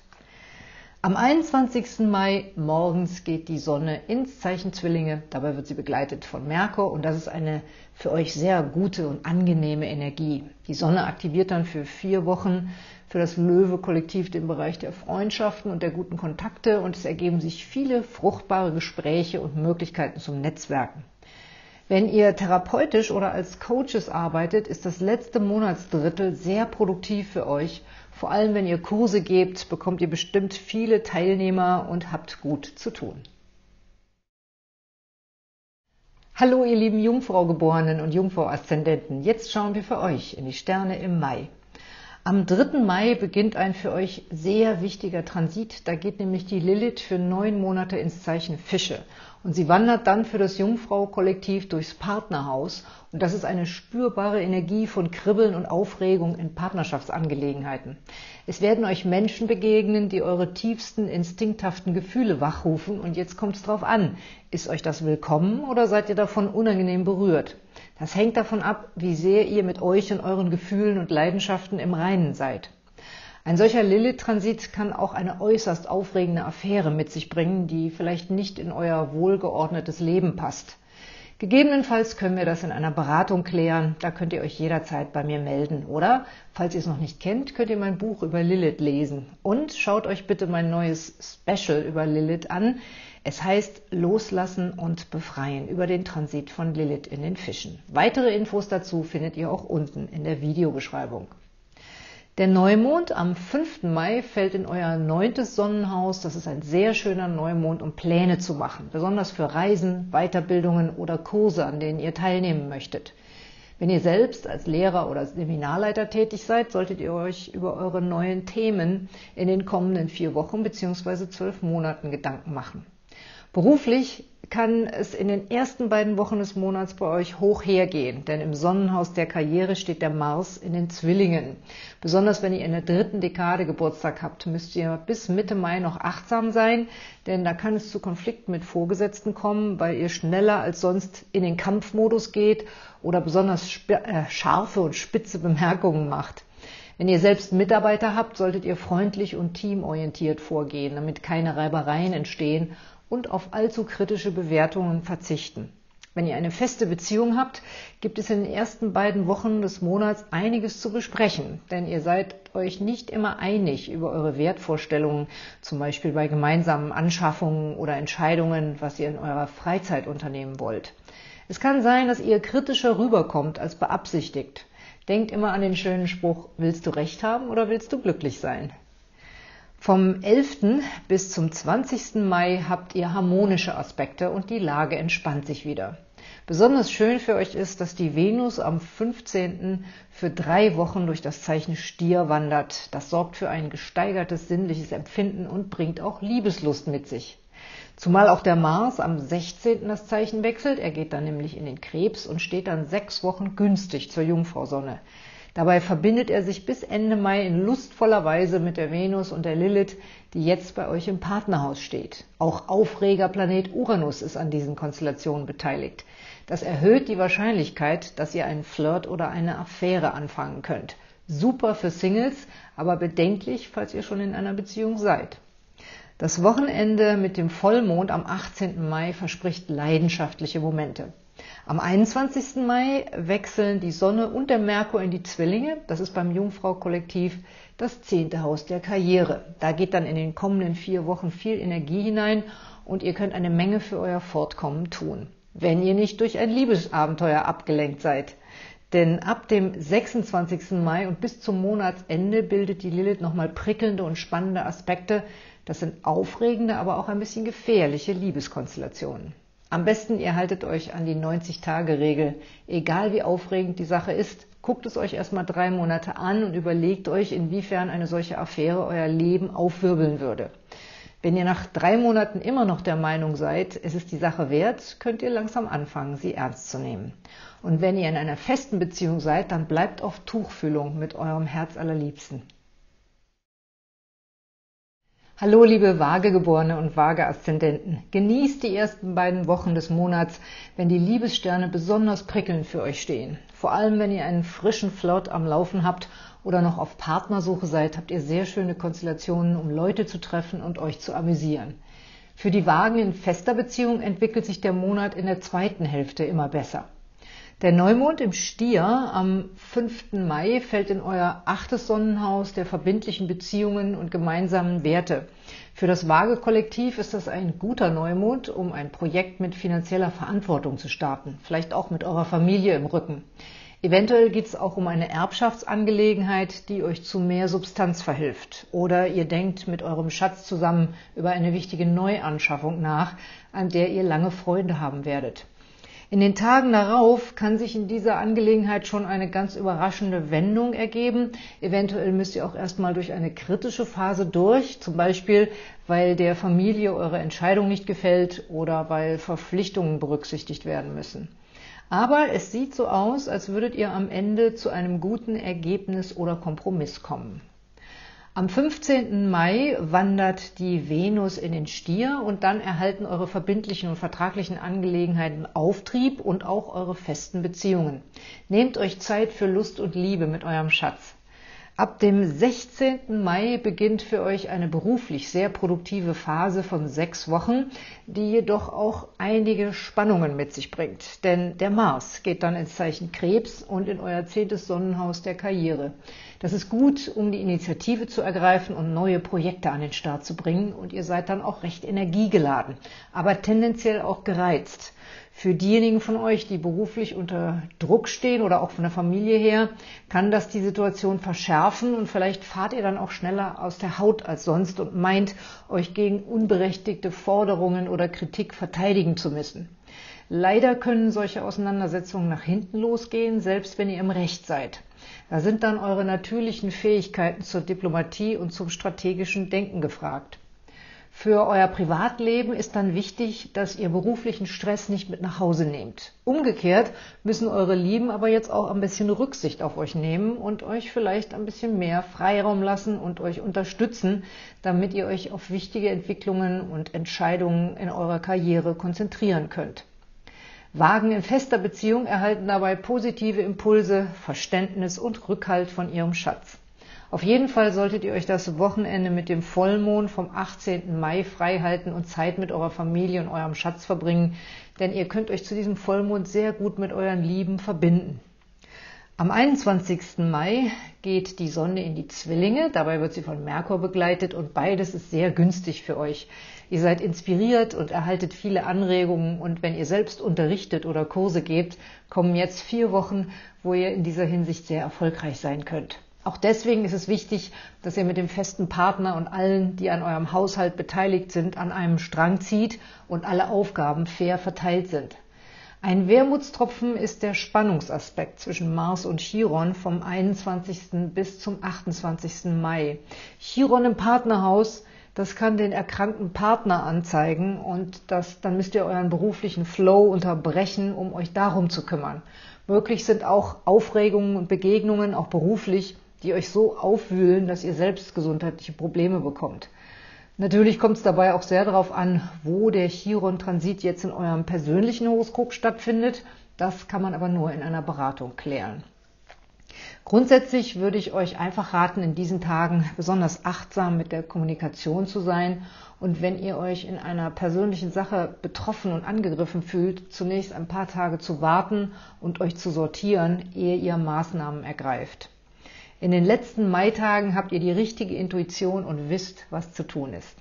Am einundzwanzigsten Mai morgens geht die Sonne ins Zeichen Zwillinge, dabei wird sie begleitet von Merkur und das ist eine für euch sehr gute und angenehme Energie. Die Sonne aktiviert dann für vier Wochen für das Löwe-Kollektiv den Bereich der Freundschaften und der guten Kontakte und es ergeben sich viele fruchtbare Gespräche und Möglichkeiten zum Netzwerken. Wenn ihr therapeutisch oder als Coaches arbeitet, ist das letzte Monatsdrittel sehr produktiv für euch. Vor allem, wenn ihr Kurse gebt, bekommt ihr bestimmt viele Teilnehmer und habt gut zu tun. Hallo ihr lieben Jungfrau-Geborenen und Jungfrau-Aszendenten, jetzt schauen wir für euch in die Sterne im Mai. Am dritten Mai beginnt ein für euch sehr wichtiger Transit, da geht nämlich die Lilith für neun Monate ins Zeichen Fische und sie wandert dann für das Jungfrau-Kollektiv durchs Partnerhaus und das ist eine spürbare Energie von Kribbeln und Aufregung in Partnerschaftsangelegenheiten. Es werden euch Menschen begegnen, die eure tiefsten, instinkthaften Gefühle wachrufen und jetzt kommt es drauf an, ist euch das willkommen oder seid ihr davon unangenehm berührt? Das hängt davon ab, wie sehr ihr mit euch und euren Gefühlen und Leidenschaften im Reinen seid. Ein solcher Lilith-Transit kann auch eine äußerst aufregende Affäre mit sich bringen, die vielleicht nicht in euer wohlgeordnetes Leben passt. Gegebenenfalls können wir das in einer Beratung klären, da könnt ihr euch jederzeit bei mir melden. Oder, falls ihr es noch nicht kennt, könnt ihr mein Buch über Lilith lesen. Und schaut euch bitte mein neues Special über Lilith an. Es heißt Loslassen und Befreien über den Transit von Lilith in den Fischen. Weitere Infos dazu findet ihr auch unten in der Videobeschreibung. Der Neumond am fünften Mai fällt in euer neuntes Sonnenhaus. Das ist ein sehr schöner Neumond, um Pläne zu machen, besonders für Reisen, Weiterbildungen oder Kurse, an denen ihr teilnehmen möchtet. Wenn ihr selbst als Lehrer oder Seminarleiter tätig seid, solltet ihr euch über eure neuen Themen in den kommenden vier Wochen bzw. zwölf Monaten Gedanken machen. Beruflich kann es in den ersten beiden Wochen des Monats bei euch hoch hergehen, denn im Sonnenhaus der Karriere steht der Mars in den Zwillingen. Besonders wenn ihr in der dritten Dekade Geburtstag habt, müsst ihr bis Mitte Mai noch achtsam sein, denn da kann es zu Konflikten mit Vorgesetzten kommen, weil ihr schneller als sonst in den Kampfmodus geht oder besonders scharfe und spitze Bemerkungen macht. Wenn ihr selbst Mitarbeiter habt, solltet ihr freundlich und teamorientiert vorgehen, damit keine Reibereien entstehen und auf allzu kritische Bewertungen verzichten. Wenn ihr eine feste Beziehung habt, gibt es in den ersten beiden Wochen des Monats einiges zu besprechen, denn ihr seid euch nicht immer einig über eure Wertvorstellungen, zum Beispiel bei gemeinsamen Anschaffungen oder Entscheidungen, was ihr in eurer Freizeit unternehmen wollt. Es kann sein, dass ihr kritischer rüberkommt als beabsichtigt. Denkt immer an den schönen Spruch, willst du recht haben oder willst du glücklich sein? Vom elften bis zum zwanzigsten Mai habt ihr harmonische Aspekte und die Lage entspannt sich wieder. Besonders schön für euch ist, dass die Venus am fünfzehnten für drei Wochen durch das Zeichen Stier wandert. Das sorgt für ein gesteigertes sinnliches Empfinden und bringt auch Liebeslust mit sich. Zumal auch der Mars am sechzehnten das Zeichen wechselt, er geht dann nämlich in den Krebs und steht dann sechs Wochen günstig zur Jungfrausonne. Dabei verbindet er sich bis Ende Mai in lustvoller Weise mit der Venus und der Lilith, die jetzt bei euch im Partnerhaus steht. Auch Aufregerplanet Uranus ist an diesen Konstellationen beteiligt. Das erhöht die Wahrscheinlichkeit, dass ihr einen Flirt oder eine Affäre anfangen könnt. Super für Singles, aber bedenklich, falls ihr schon in einer Beziehung seid. Das Wochenende mit dem Vollmond am achtzehnten Mai verspricht leidenschaftliche Momente. Am einundzwanzigsten Mai wechseln die Sonne und der Merkur in die Zwillinge. Das ist beim Jungfrau-Kollektiv das zehnte Haus der Karriere. Da geht dann in den kommenden vier Wochen viel Energie hinein und ihr könnt eine Menge für euer Fortkommen tun, wenn ihr nicht durch ein Liebesabenteuer abgelenkt seid. Denn ab dem sechsundzwanzigsten Mai und bis zum Monatsende bildet die Lilith nochmal prickelnde und spannende Aspekte. Das sind aufregende, aber auch ein bisschen gefährliche Liebeskonstellationen. Am besten, ihr haltet euch an die neunzig-Tage-Regel. Egal wie aufregend die Sache ist, guckt es euch erstmal drei Monate an und überlegt euch, inwiefern eine solche Affäre euer Leben aufwirbeln würde. Wenn ihr nach drei Monaten immer noch der Meinung seid, es ist die Sache wert, könnt ihr langsam anfangen, sie ernst zu nehmen. Und wenn ihr in einer festen Beziehung seid, dann bleibt auf Tuchfühlung mit eurem Herzallerliebsten. Hallo liebe Waagegeborene und Waage-Aszendenten, genießt die ersten beiden Wochen des Monats, wenn die Liebessterne besonders prickelnd für euch stehen. Vor allem, wenn ihr einen frischen Flirt am Laufen habt oder noch auf Partnersuche seid, habt ihr sehr schöne Konstellationen, um Leute zu treffen und euch zu amüsieren. Für die Waagen in fester Beziehung entwickelt sich der Monat in der zweiten Hälfte immer besser. Der Neumond im Stier am fünften Mai fällt in euer achtes Sonnenhaus der verbindlichen Beziehungen und gemeinsamen Werte. Für das Waage-Kollektiv ist das ein guter Neumond, um ein Projekt mit finanzieller Verantwortung zu starten, vielleicht auch mit eurer Familie im Rücken. Eventuell geht es auch um eine Erbschaftsangelegenheit, die euch zu mehr Substanz verhilft. Oder ihr denkt mit eurem Schatz zusammen über eine wichtige Neuanschaffung nach, an der ihr lange Freude haben werdet. In den Tagen darauf kann sich in dieser Angelegenheit schon eine ganz überraschende Wendung ergeben. Eventuell müsst ihr auch erstmal durch eine kritische Phase durch, zum Beispiel, weil der Familie eure Entscheidung nicht gefällt oder weil Verpflichtungen berücksichtigt werden müssen. Aber es sieht so aus, als würdet ihr am Ende zu einem guten Ergebnis oder Kompromiss kommen. Am fünfzehnten Mai wandert die Venus in den Stier und dann erhalten eure verbindlichen und vertraglichen Angelegenheiten Auftrieb und auch eure festen Beziehungen. Nehmt euch Zeit für Lust und Liebe mit eurem Schatz. Ab dem sechzehnten Mai beginnt für euch eine beruflich sehr produktive Phase von sechs Wochen, die jedoch auch einige Spannungen mit sich bringt. Denn der Mars geht dann ins Zeichen Krebs und in euer zehntes Sonnenhaus der Karriere. Das ist gut, um die Initiative zu ergreifen und neue Projekte an den Start zu bringen. Und ihr seid dann auch recht energiegeladen, aber tendenziell auch gereizt. Für diejenigen von euch, die beruflich unter Druck stehen oder auch von der Familie her, kann das die Situation verschärfen und vielleicht fahrt ihr dann auch schneller aus der Haut als sonst und meint, euch gegen unberechtigte Forderungen oder Kritik verteidigen zu müssen. Leider können solche Auseinandersetzungen nach hinten losgehen, selbst wenn ihr im Recht seid. Da sind dann eure natürlichen Fähigkeiten zur Diplomatie und zum strategischen Denken gefragt. Für euer Privatleben ist dann wichtig, dass ihr beruflichen Stress nicht mit nach Hause nehmt. Umgekehrt müssen eure Lieben aber jetzt auch ein bisschen Rücksicht auf euch nehmen und euch vielleicht ein bisschen mehr Freiraum lassen und euch unterstützen, damit ihr euch auf wichtige Entwicklungen und Entscheidungen in eurer Karriere konzentrieren könnt. Wagen in fester Beziehung erhalten dabei positive Impulse, Verständnis und Rückhalt von ihrem Schatz. Auf jeden Fall solltet ihr euch das Wochenende mit dem Vollmond vom achtzehnten Mai freihalten und Zeit mit eurer Familie und eurem Schatz verbringen, denn ihr könnt euch zu diesem Vollmond sehr gut mit euren Lieben verbinden. Am einundzwanzigsten Mai geht die Sonne in die Zwillinge, dabei wird sie von Merkur begleitet und beides ist sehr günstig für euch. Ihr seid inspiriert und erhaltet viele Anregungen und wenn ihr selbst unterrichtet oder Kurse gebt, kommen jetzt vier Wochen, wo ihr in dieser Hinsicht sehr erfolgreich sein könnt. Auch deswegen ist es wichtig, dass ihr mit dem festen Partner und allen, die an eurem Haushalt beteiligt sind, an einem Strang zieht und alle Aufgaben fair verteilt sind. Ein Wermutstropfen ist der Spannungsaspekt zwischen Mars und Chiron vom einundzwanzigsten bis zum achtundzwanzigsten Mai. Chiron im Partnerhaus, das kann den erkrankten Partner anzeigen und das, dann müsst ihr euren beruflichen Flow unterbrechen, um euch darum zu kümmern. Möglich sind auch Aufregungen und Begegnungen, auch beruflich, die euch so aufwühlen, dass ihr selbst gesundheitliche Probleme bekommt. Natürlich kommt es dabei auch sehr darauf an, wo der Chiron-Transit jetzt in eurem persönlichen Horoskop stattfindet. Das kann man aber nur in einer Beratung klären. Grundsätzlich würde ich euch einfach raten, in diesen Tagen besonders achtsam mit der Kommunikation zu sein und wenn ihr euch in einer persönlichen Sache betroffen und angegriffen fühlt, zunächst ein paar Tage zu warten und euch zu sortieren, ehe ihr Maßnahmen ergreift. In den letzten Maitagen habt ihr die richtige Intuition und wisst, was zu tun ist.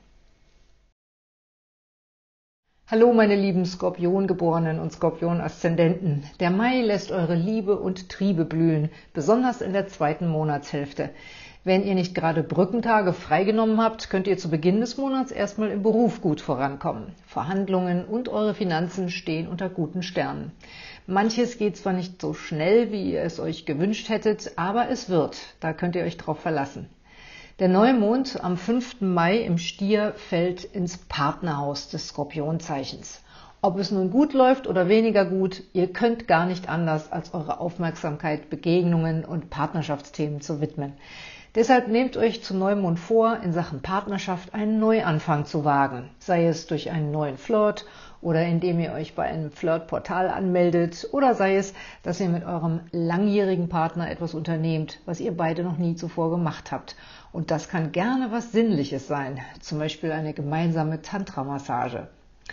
Hallo meine lieben Skorpiongeborenen und Skorpion-Aszendenten. Der Mai lässt eure Liebe und Triebe blühen, besonders in der zweiten Monatshälfte. Wenn ihr nicht gerade Brückentage freigenommen habt, könnt ihr zu Beginn des Monats erstmal im Beruf gut vorankommen. Verhandlungen und eure Finanzen stehen unter guten Sternen. Manches geht zwar nicht so schnell, wie ihr es euch gewünscht hättet, aber es wird. Da könnt ihr euch drauf verlassen. Der Neumond am fünften Mai im Stier fällt ins Partnerhaus des Skorpionzeichens. Ob es nun gut läuft oder weniger gut, ihr könnt gar nicht anders, als eure Aufmerksamkeit Begegnungen und Partnerschaftsthemen zu widmen. Deshalb nehmt euch zum Neumond vor, in Sachen Partnerschaft einen Neuanfang zu wagen, sei es durch einen neuen Flirt oder indem ihr euch bei einem Flirtportal anmeldet oder sei es, dass ihr mit eurem langjährigen Partner etwas unternehmt, was ihr beide noch nie zuvor gemacht habt. Und das kann gerne was Sinnliches sein, zum Beispiel eine gemeinsame Tantra-Massage.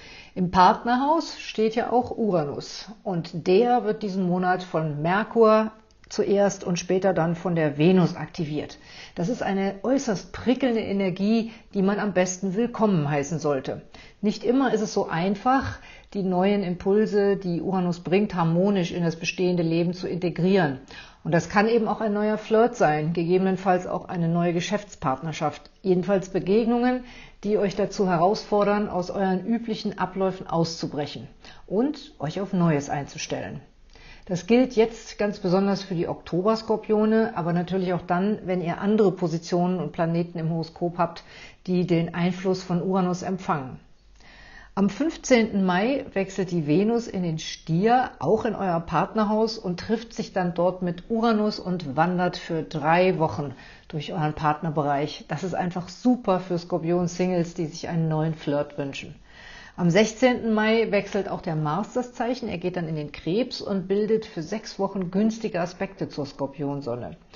Im Partnerhaus steht ja auch Uranus und der wird diesen Monat von Merkur zuerst und später dann von der Venus aktiviert. Das ist eine äußerst prickelnde Energie, die man am besten willkommen heißen sollte. Nicht immer ist es so einfach, die neuen Impulse, die Uranus bringt, harmonisch in das bestehende Leben zu integrieren. Und das kann eben auch ein neuer Flirt sein, gegebenenfalls auch eine neue Geschäftspartnerschaft. Jedenfalls Begegnungen, die euch dazu herausfordern, aus euren üblichen Abläufen auszubrechen und euch auf Neues einzustellen. Das gilt jetzt ganz besonders für die Oktober-Skorpione, aber natürlich auch dann, wenn ihr andere Positionen und Planeten im Horoskop habt, die den Einfluss von Uranus empfangen. Am fünfzehnten Mai wechselt die Venus in den Stier, auch in euer Partnerhaus und trifft sich dann dort mit Uranus und wandert für drei Wochen durch euren Partnerbereich. Das ist einfach super für Skorpion-Singles, die sich einen neuen Flirt wünschen. Am sechzehnten Mai wechselt auch der Mars das Zeichen, er geht dann in den Krebs und bildet für sechs Wochen günstige Aspekte zur Skorpionsonne.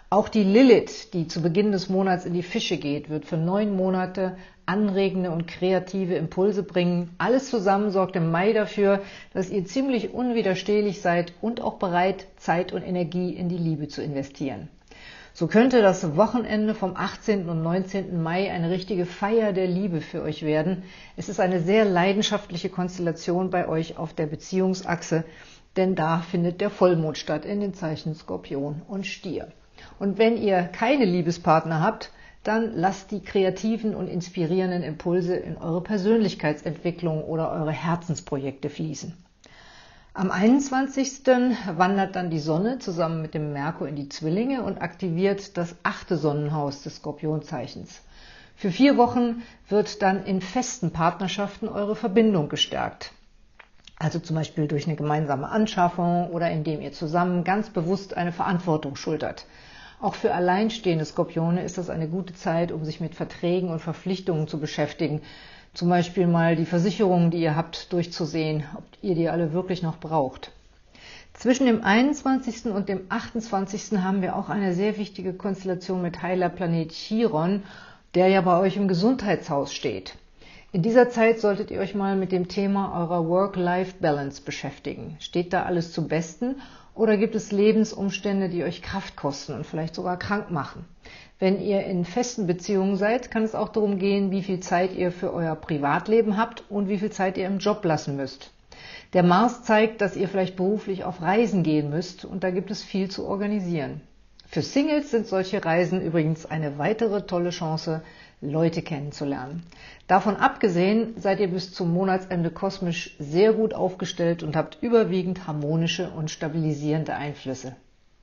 Auch die Lilith, die zu Beginn des Monats in die Fische geht, wird für neun Monate anregende und kreative Impulse bringen. Alles zusammen sorgt im Mai dafür, dass ihr ziemlich unwiderstehlich seid und auch bereit, Zeit und Energie in die Liebe zu investieren. So könnte das Wochenende vom achtzehnten und neunzehnten Mai eine richtige Feier der Liebe für euch werden. Es ist eine sehr leidenschaftliche Konstellation bei euch auf der Beziehungsachse, denn da findet der Vollmond statt in den Zeichen Skorpion und Stier. Und wenn ihr keine Liebespartner habt, dann lasst die kreativen und inspirierenden Impulse in eure Persönlichkeitsentwicklung oder eure Herzensprojekte fließen. Am einundzwanzigsten wandert dann die Sonne zusammen mit dem Merkur in die Zwillinge und aktiviert das achte Sonnenhaus des Skorpionzeichens. Für vier Wochen wird dann in festen Partnerschaften eure Verbindung gestärkt. Also zum Beispiel durch eine gemeinsame Anschaffung oder indem ihr zusammen ganz bewusst eine Verantwortung schultert. Auch für alleinstehende Skorpione ist das eine gute Zeit, um sich mit Verträgen und Verpflichtungen zu beschäftigen. Zum Beispiel mal die Versicherungen, die ihr habt, durchzusehen, ob ihr die alle wirklich noch braucht. Zwischen dem einundzwanzigsten und dem achtundzwanzigsten haben wir auch eine sehr wichtige Konstellation mit Heilerplanet Chiron, der ja bei euch im Gesundheitshaus steht. In dieser Zeit solltet ihr euch mal mit dem Thema eurer Work-Life-Balance beschäftigen. Steht da alles zum Besten oder gibt es Lebensumstände, die euch Kraft kosten und vielleicht sogar krank machen? Wenn ihr in festen Beziehungen seid, kann es auch darum gehen, wie viel Zeit ihr für euer Privatleben habt und wie viel Zeit ihr im Job lassen müsst. Der Mars zeigt, dass ihr vielleicht beruflich auf Reisen gehen müsst und da gibt es viel zu organisieren. Für Singles sind solche Reisen übrigens eine weitere tolle Chance, Leute kennenzulernen. Davon abgesehen seid ihr bis zum Monatsende kosmisch sehr gut aufgestellt und habt überwiegend harmonische und stabilisierende Einflüsse.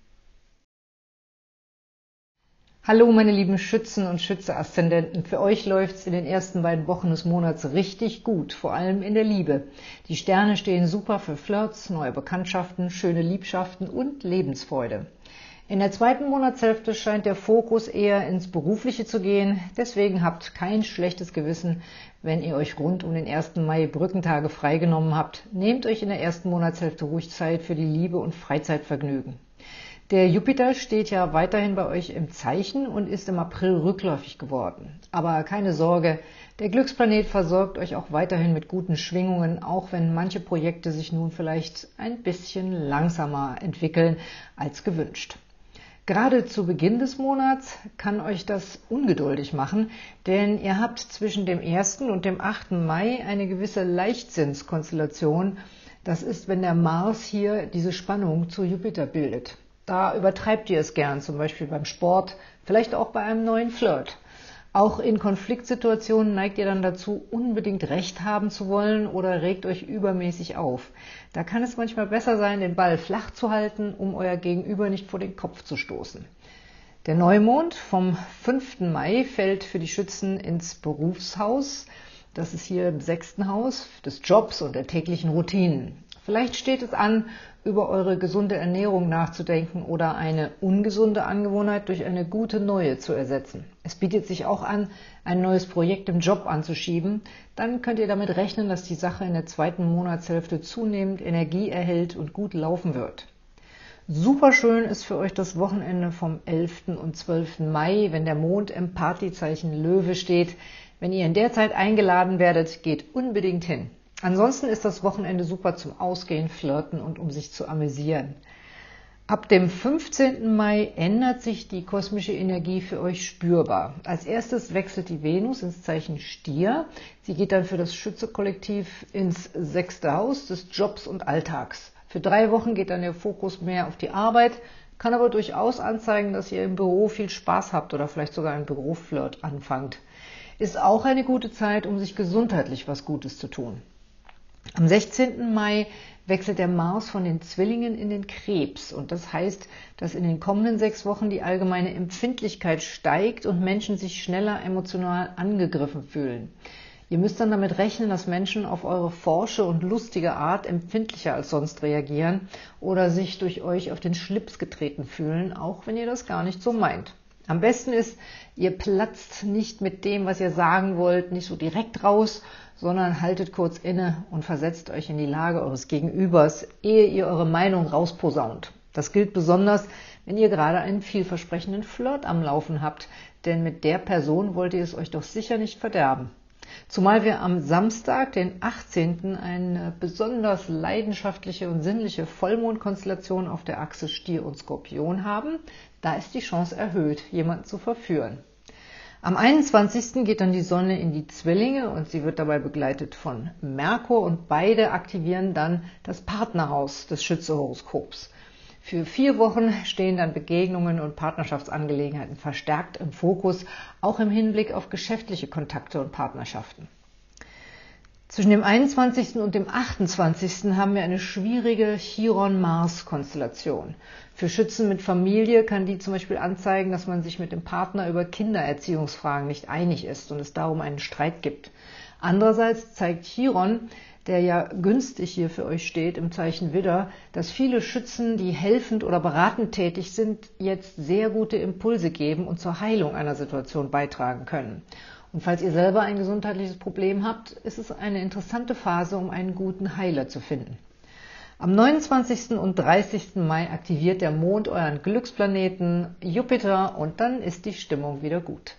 Hallo meine lieben Schützen und Schütze-Aszendenten, für euch läuft's in den ersten beiden Wochen des Monats richtig gut, vor allem in der Liebe. Die Sterne stehen super für Flirts, neue Bekanntschaften, schöne Liebschaften und Lebensfreude. In der zweiten Monatshälfte scheint der Fokus eher ins Berufliche zu gehen, deswegen habt kein schlechtes Gewissen, wenn ihr euch rund um den ersten Mai Brückentage freigenommen habt. Nehmt euch in der ersten Monatshälfte ruhig Zeit für die Liebe und Freizeitvergnügen. Der Jupiter steht ja weiterhin bei euch im Zeichen und ist im April rückläufig geworden. Aber keine Sorge, der Glücksplanet versorgt euch auch weiterhin mit guten Schwingungen, auch wenn manche Projekte sich nun vielleicht ein bisschen langsamer entwickeln als gewünscht. Gerade zu Beginn des Monats kann euch das ungeduldig machen, denn ihr habt zwischen dem ersten und dem achten Mai eine gewisse Leichtsinnskonstellation. Das ist, wenn der Mars hier diese Spannung zu Jupiter bildet. Da übertreibt ihr es gern, zum Beispiel beim Sport, vielleicht auch bei einem neuen Flirt. Auch in Konfliktsituationen neigt ihr dann dazu, unbedingt Recht haben zu wollen oder regt euch übermäßig auf. Da kann es manchmal besser sein, den Ball flach zu halten, um euer Gegenüber nicht vor den Kopf zu stoßen. Der Neumond vom fünften Mai fällt für die Schützen ins Berufshaus. Das ist hier im sechsten Haus des Jobs und der täglichen Routinen. Vielleicht steht es an, über eure gesunde Ernährung nachzudenken oder eine ungesunde Angewohnheit durch eine gute neue zu ersetzen. Es bietet sich auch an, ein neues Projekt im Job anzuschieben. Dann könnt ihr damit rechnen, dass die Sache in der zweiten Monatshälfte zunehmend Energie erhält und gut laufen wird. Super schön ist für euch das Wochenende vom elften und zwölften Mai, wenn der Mond im Partyzeichen Löwe steht. Wenn ihr in der Zeit eingeladen werdet, geht unbedingt hin. Ansonsten ist das Wochenende super zum Ausgehen, Flirten und um sich zu amüsieren. Ab dem fünfzehnten Mai ändert sich die kosmische Energie für euch spürbar. Als erstes wechselt die Venus ins Zeichen Stier. Sie geht dann für das Schütze-Kollektiv ins sechste Haus des Jobs und Alltags. Für drei Wochen geht dann der Fokus mehr auf die Arbeit, kann aber durchaus anzeigen, dass ihr im Büro viel Spaß habt oder vielleicht sogar einen Büroflirt anfangt. Ist auch eine gute Zeit, um sich gesundheitlich was Gutes zu tun. Am sechzehnten Mai wechselt der Mars von den Zwillingen in den Krebs und das heißt, dass in den kommenden sechs Wochen die allgemeine Empfindlichkeit steigt und Menschen sich schneller emotional angegriffen fühlen. Ihr müsst dann damit rechnen, dass Menschen auf eure forsche und lustige Art empfindlicher als sonst reagieren oder sich durch euch auf den Schlips getreten fühlen, auch wenn ihr das gar nicht so meint. Am besten ist, ihr platzt nicht mit dem, was ihr sagen wollt, nicht so direkt raus, sondern haltet kurz inne und versetzt euch in die Lage eures Gegenübers, ehe ihr eure Meinung rausposaunt. Das gilt besonders, wenn ihr gerade einen vielversprechenden Flirt am Laufen habt, denn mit der Person wollt ihr es euch doch sicher nicht verderben. Zumal wir am Samstag, den achtzehnten eine besonders leidenschaftliche und sinnliche Vollmondkonstellation auf der Achse Stier und Skorpion haben, da ist die Chance erhöht, jemanden zu verführen. Am einundzwanzigsten geht dann die Sonne in die Zwillinge und sie wird dabei begleitet von Merkur und beide aktivieren dann das Partnerhaus des Schütze-Horoskops. Für vier Wochen stehen dann Begegnungen und Partnerschaftsangelegenheiten verstärkt im Fokus, auch im Hinblick auf geschäftliche Kontakte und Partnerschaften. Zwischen dem einundzwanzigsten und dem achtundzwanzigsten haben wir eine schwierige Chiron-Mars-Konstellation. Für Schützen mit Familie kann die zum Beispiel anzeigen, dass man sich mit dem Partner über Kindererziehungsfragen nicht einig ist und es darum einen Streit gibt. Andererseits zeigt Chiron, der ja günstig hier für euch steht im Zeichen Widder, dass viele Schützen, die helfend oder beratend tätig sind, jetzt sehr gute Impulse geben und zur Heilung einer Situation beitragen können. Und falls ihr selber ein gesundheitliches Problem habt, ist es eine interessante Phase, um einen guten Heiler zu finden. Am neunundzwanzigsten und dreißigsten Mai aktiviert der Mond euren Glücksplaneten Jupiter und dann ist die Stimmung wieder gut.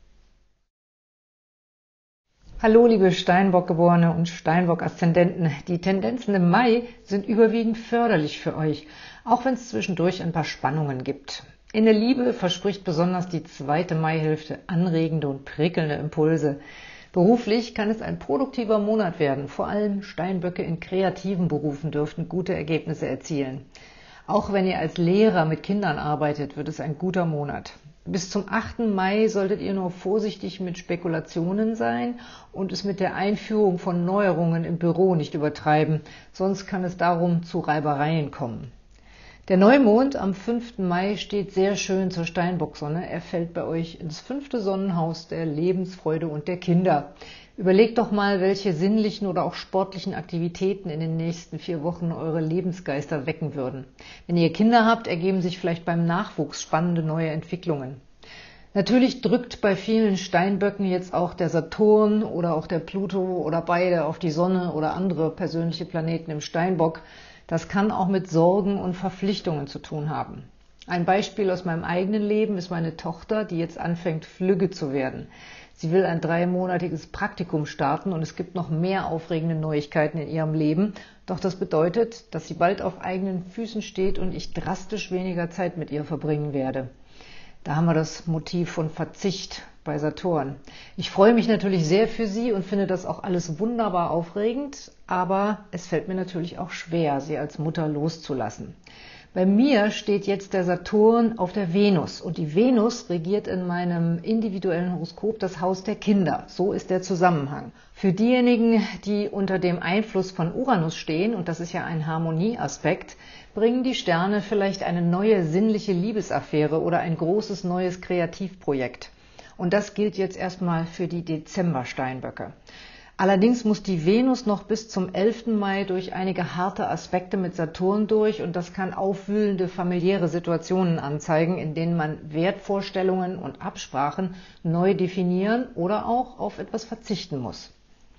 Hallo liebe Steinbock-Geborene und Steinbock-Aszendenten. Die Tendenzen im Mai sind überwiegend förderlich für euch, auch wenn es zwischendurch ein paar Spannungen gibt. In der Liebe verspricht besonders die zweite Maihälfte anregende und prickelnde Impulse. Beruflich kann es ein produktiver Monat werden. Vor allem Steinböcke in kreativen Berufen dürften gute Ergebnisse erzielen. Auch wenn ihr als Lehrer mit Kindern arbeitet, wird es ein guter Monat. Bis zum achten Mai solltet ihr nur vorsichtig mit Spekulationen sein und es mit der Einführung von Neuerungen im Büro nicht übertreiben, sonst kann es darum zu Reibereien kommen. Der Neumond am fünften Mai steht sehr schön zur Steinbock-Sonne. Er fällt bei euch ins fünfte Sonnenhaus der Lebensfreude und der Kinder. Überlegt doch mal, welche sinnlichen oder auch sportlichen Aktivitäten in den nächsten vier Wochen eure Lebensgeister wecken würden. Wenn ihr Kinder habt, ergeben sich vielleicht beim Nachwuchs spannende neue Entwicklungen. Natürlich drückt bei vielen Steinböcken jetzt auch der Saturn oder auch der Pluto oder beide auf die Sonne oder andere persönliche Planeten im Steinbock. Das kann auch mit Sorgen und Verpflichtungen zu tun haben. Ein Beispiel aus meinem eigenen Leben ist meine Tochter, die jetzt anfängt, flügge zu werden. Sie will ein dreimonatiges Praktikum starten und es gibt noch mehr aufregende Neuigkeiten in ihrem Leben. Doch das bedeutet, dass sie bald auf eigenen Füßen steht und ich drastisch weniger Zeit mit ihr verbringen werde. Da haben wir das Motiv von Verzicht bei Saturn. Ich freue mich natürlich sehr für sie und finde das auch alles wunderbar aufregend, aber es fällt mir natürlich auch schwer, sie als Mutter loszulassen. Bei mir steht jetzt der Saturn auf der Venus und die Venus regiert in meinem individuellen Horoskop das Haus der Kinder. So ist der Zusammenhang. Für diejenigen, die unter dem Einfluss von Uranus stehen, und das ist ja ein Harmonieaspekt, bringen die Sterne vielleicht eine neue sinnliche Liebesaffäre oder ein großes neues Kreativprojekt. Und das gilt jetzt erstmal für die Dezember-Steinböcke. Allerdings muss die Venus noch bis zum elften Mai durch einige harte Aspekte mit Saturn durch und das kann aufwühlende familiäre Situationen anzeigen, in denen man Wertvorstellungen und Absprachen neu definieren oder auch auf etwas verzichten muss.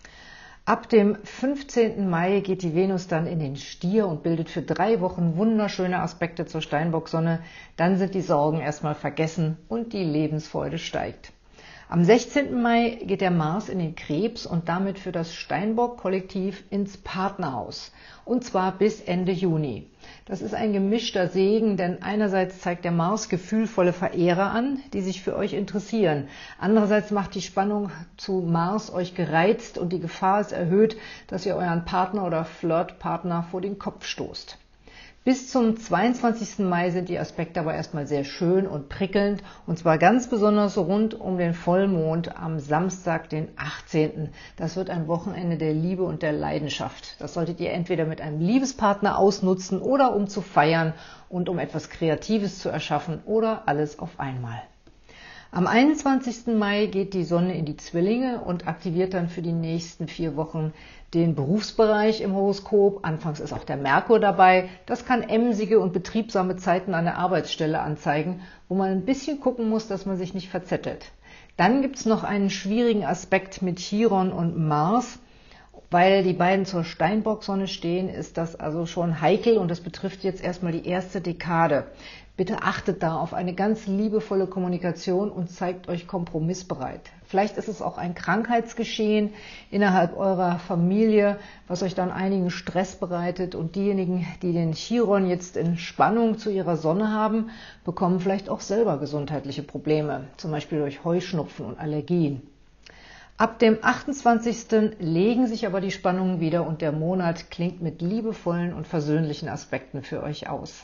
Ab dem fünfzehnten Mai geht die Venus dann in den Stier und bildet für drei Wochen wunderschöne Aspekte zur Steinbock-Sonne. Dann sind die Sorgen erstmal vergessen und die Lebensfreude steigt. Am sechzehnten Mai geht der Mars in den Krebs und damit für das Steinbock-Kollektiv ins Partnerhaus. Und zwar bis Ende Juni. Das ist ein gemischter Segen, denn einerseits zeigt der Mars gefühlvolle Verehrer an, die sich für euch interessieren. Andererseits macht die Spannung zu Mars euch gereizt und die Gefahr ist erhöht, dass ihr euren Partner oder Flirtpartner vor den Kopf stoßt. Bis zum zweiundzwanzigsten Mai sind die Aspekte aber erstmal sehr schön und prickelnd und zwar ganz besonders rund um den Vollmond am Samstag, den achtzehnten Das wird ein Wochenende der Liebe und der Leidenschaft. Das solltet ihr entweder mit einem Liebespartner ausnutzen oder um zu feiern und um etwas Kreatives zu erschaffen oder alles auf einmal. Am einundzwanzigsten Mai geht die Sonne in die Zwillinge und aktiviert dann für die nächsten vier Wochen den Berufsbereich im Horoskop. Anfangs ist auch der Merkur dabei. Das kann emsige und betriebsame Zeiten an der Arbeitsstelle anzeigen, wo man ein bisschen gucken muss, dass man sich nicht verzettelt. Dann gibt es noch einen schwierigen Aspekt mit Chiron und Mars. Weil die beiden zur Steinbock-Sonne stehen, ist das also schon heikel und das betrifft jetzt erstmal die erste Dekade. Bitte achtet da auf eine ganz liebevolle Kommunikation und zeigt euch kompromissbereit. Vielleicht ist es auch ein Krankheitsgeschehen innerhalb eurer Familie, was euch dann einigen Stress bereitet, und diejenigen, die den Chiron jetzt in Spannung zu ihrer Sonne haben, bekommen vielleicht auch selber gesundheitliche Probleme, zum Beispiel durch Heuschnupfen und Allergien. Ab dem achtundzwanzigsten legen sich aber die Spannungen wieder und der Monat klingt mit liebevollen und versöhnlichen Aspekten für euch aus.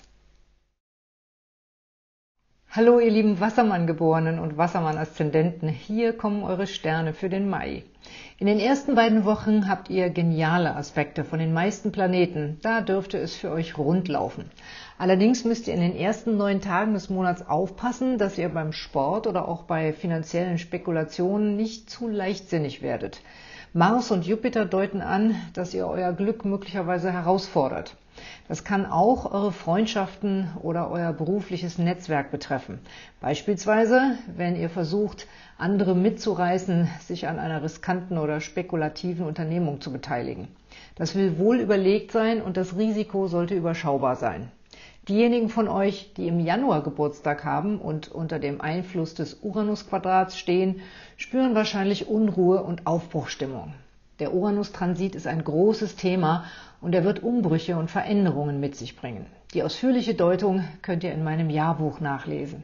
Hallo ihr lieben Wassermann-Geborenen und Wassermann-Aszendenten, hier kommen eure Sterne für den Mai. In den ersten beiden Wochen habt ihr geniale Aspekte von den meisten Planeten, da dürfte es für euch rund laufen. Allerdings müsst ihr in den ersten neun Tagen des Monats aufpassen, dass ihr beim Sport oder auch bei finanziellen Spekulationen nicht zu leichtsinnig werdet. Mars und Jupiter deuten an, dass ihr euer Glück möglicherweise herausfordert. Das kann auch eure Freundschaften oder euer berufliches Netzwerk betreffen. Beispielsweise, wenn ihr versucht, andere mitzureißen, sich an einer riskanten oder spekulativen Unternehmung zu beteiligen. Das will wohl überlegt sein und das Risiko sollte überschaubar sein. Diejenigen von euch, die im Januar Geburtstag haben und unter dem Einfluss des Uranus-Quadrats stehen, spüren wahrscheinlich Unruhe und Aufbruchsstimmung. Der Uranus-Transit ist ein großes Thema und er wird Umbrüche und Veränderungen mit sich bringen. Die ausführliche Deutung könnt ihr in meinem Jahrbuch nachlesen.